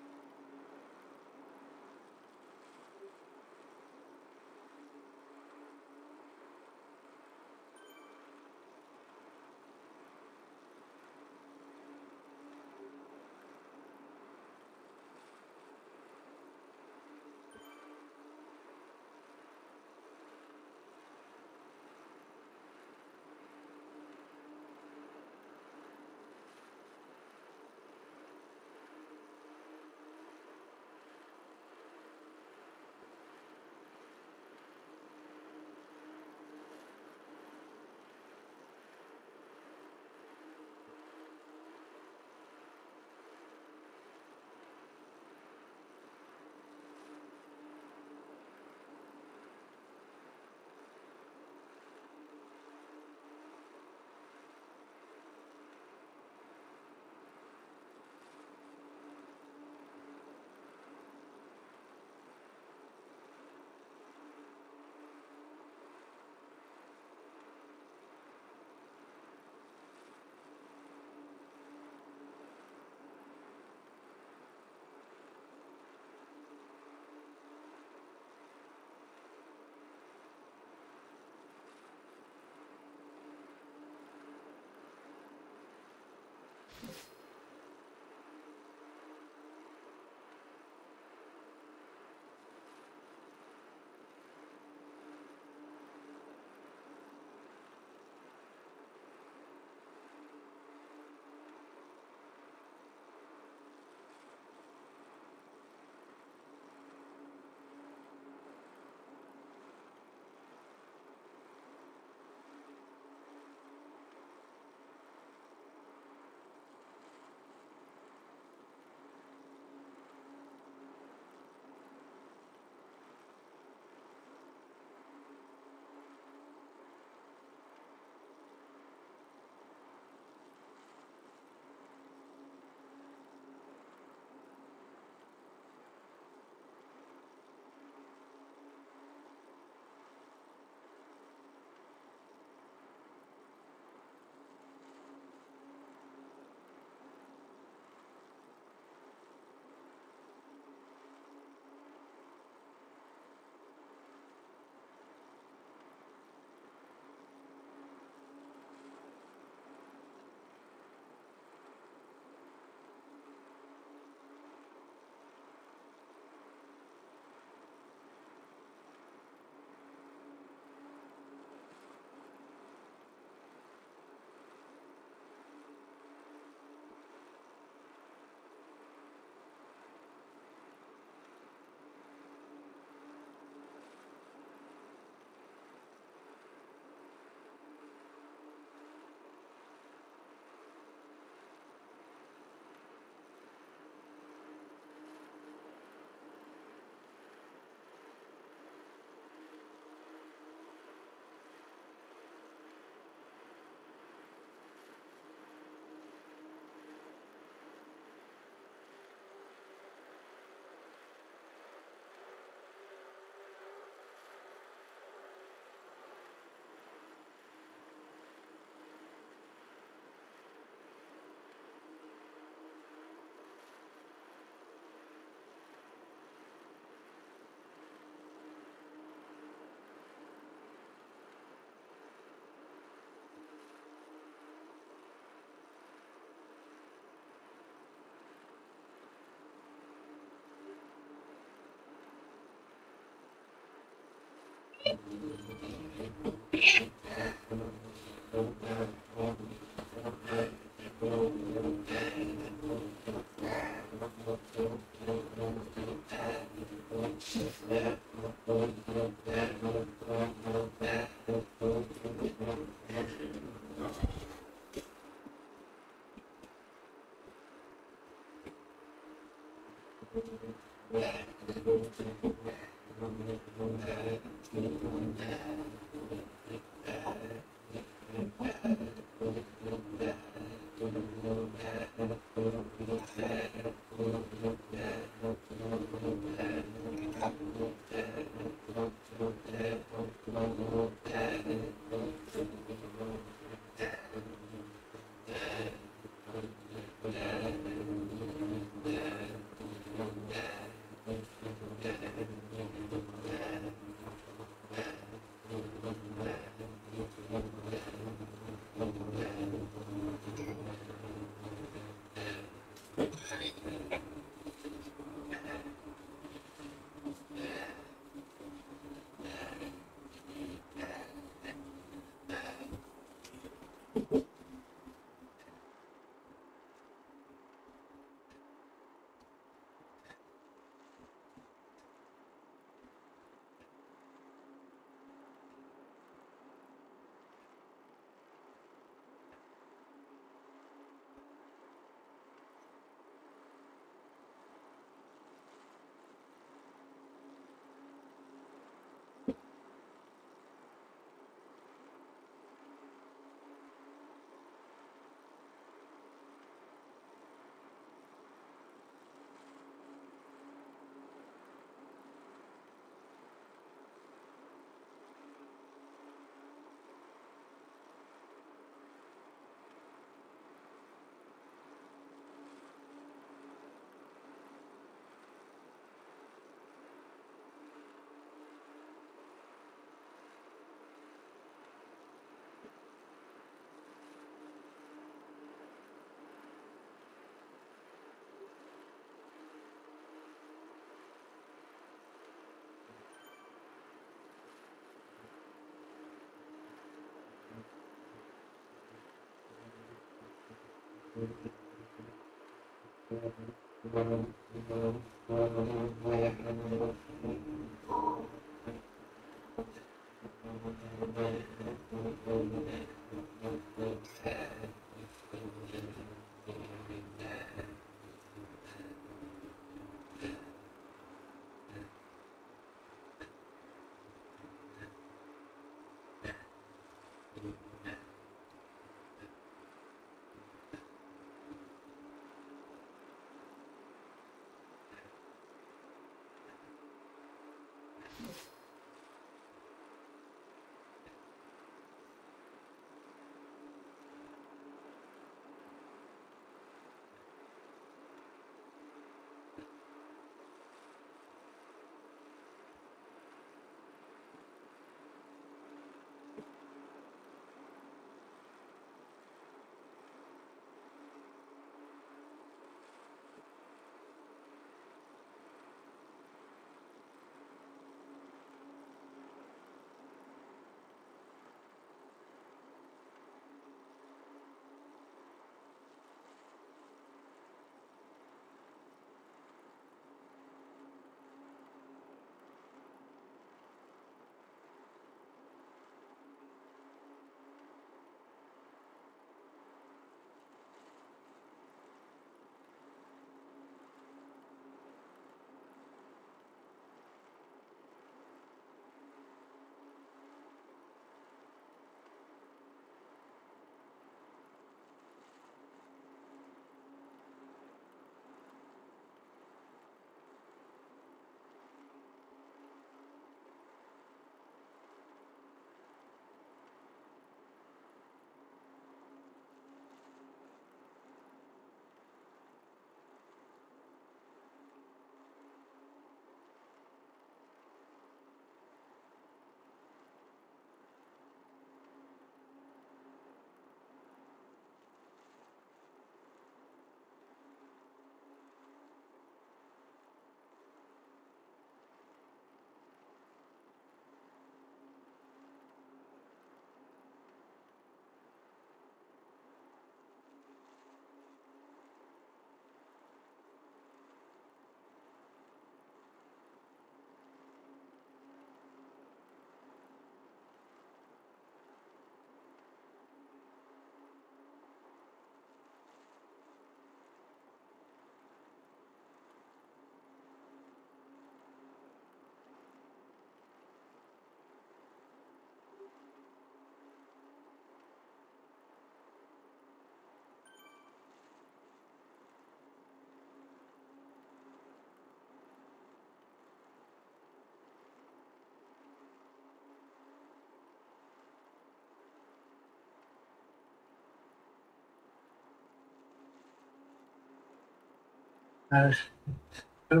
Uh, oh.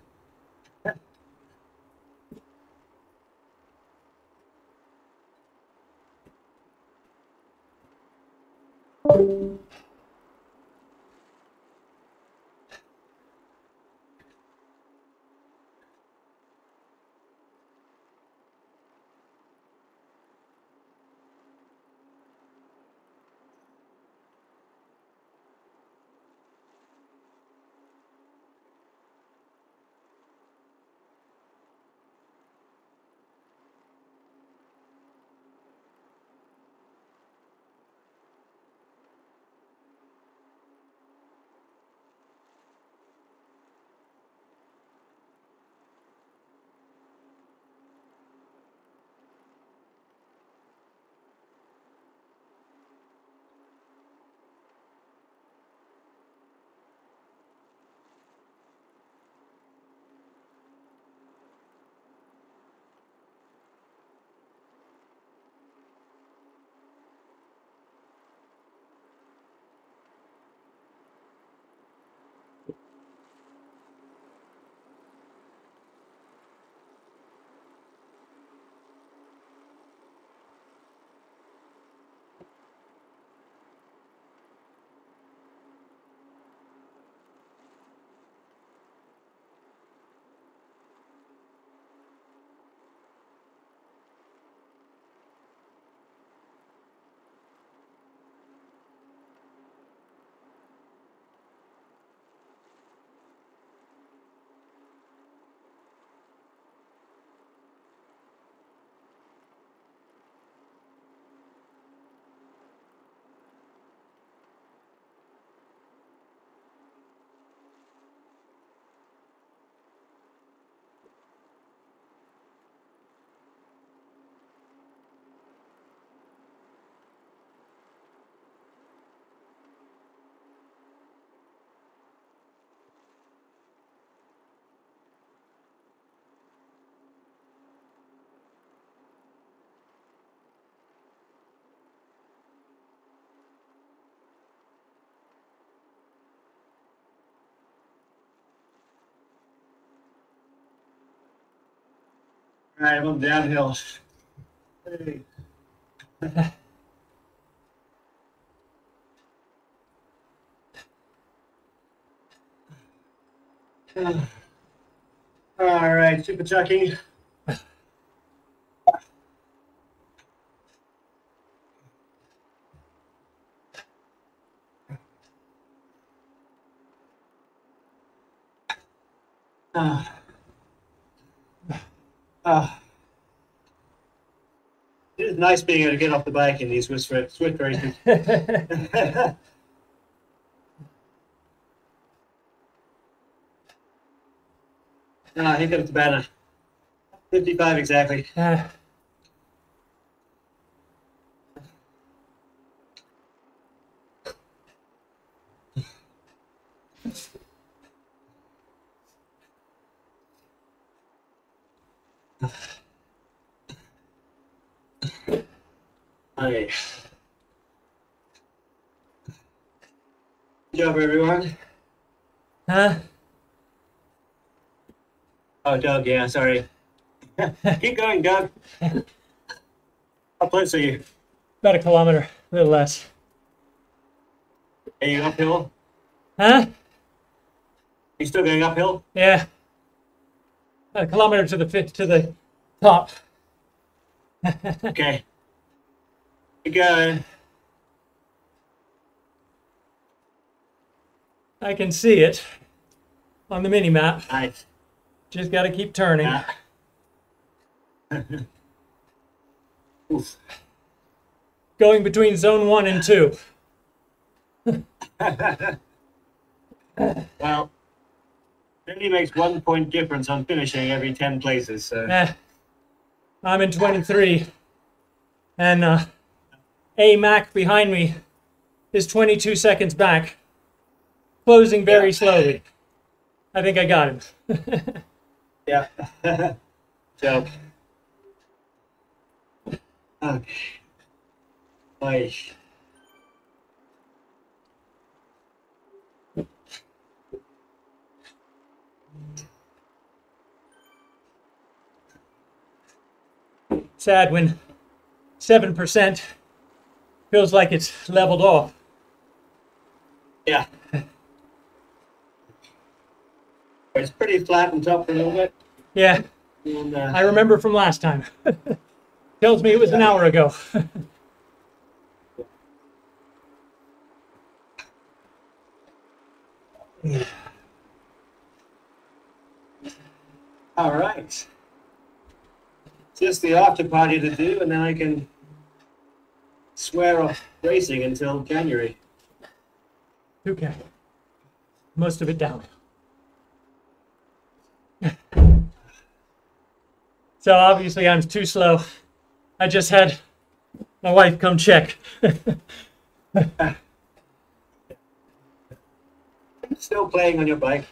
All right, I'm downhill. Hey. All right, super chucking. Ah. Ah. It's nice being able to get off the bike in these Swiss, Swiss races. Ah, here comes the banner. fifty-five exactly. Uh, Hey. Good job, everyone. huh? Oh, Doug, yeah, sorry. Keep going, Doug. How close are you? About a kilometer, a little less. Are you uphill? Huh? You still going uphill? Yeah. A kilometer to the fit to the top. Okay. Keep going. I can see it on the mini map. Nice. Just got to keep turning. Yeah. Oof. Going between zone one and two. Well, it only makes one point difference on finishing every ten places. So Eh, I'm in twenty-three, and uh, A Mac behind me is twenty-two seconds back, closing very Yeah. slowly. I think I got him. yeah. So okay. Nice. sad when seven percent feels like it's leveled off. Yeah. It's pretty flat on top for a little bit. Yeah, And, uh, I remember from last time. Tells me it was an hour ago. all right. Just the after party to do, and then I can swear off racing until January. Okay. Most of it down. So obviously I'm too slow. I just had my wife come check. Still playing on your bike.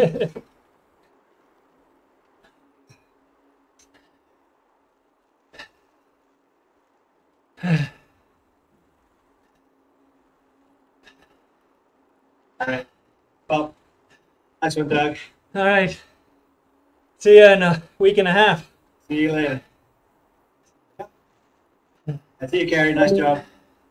All right. Well, nice one, Doug. All right. See you in a week and a half. See you later. I see you, Carrie. Nice job.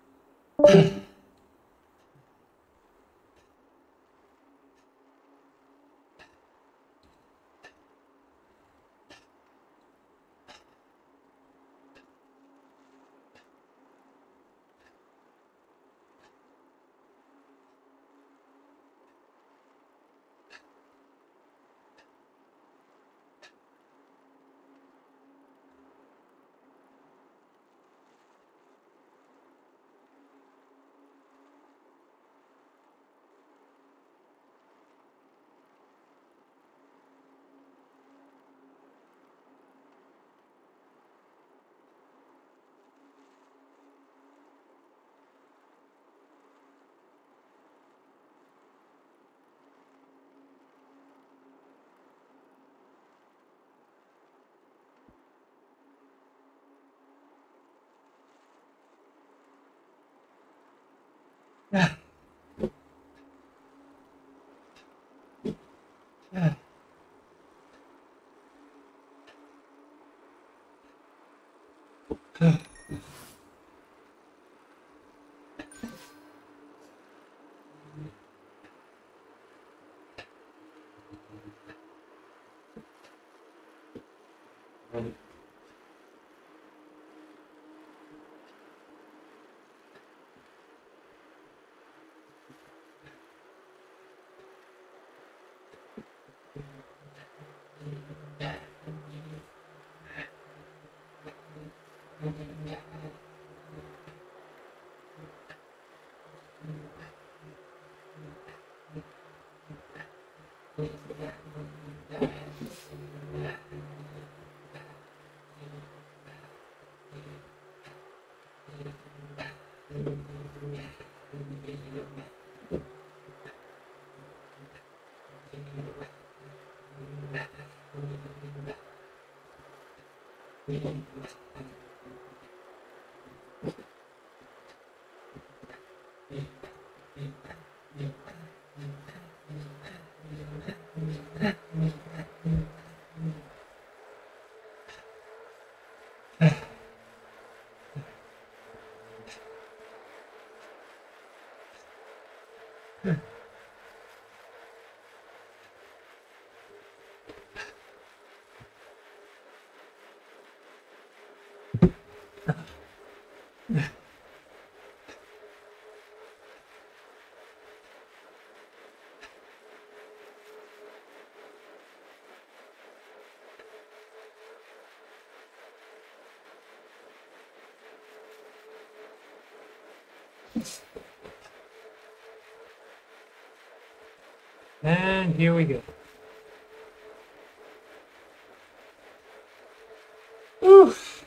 And here we go. Oof.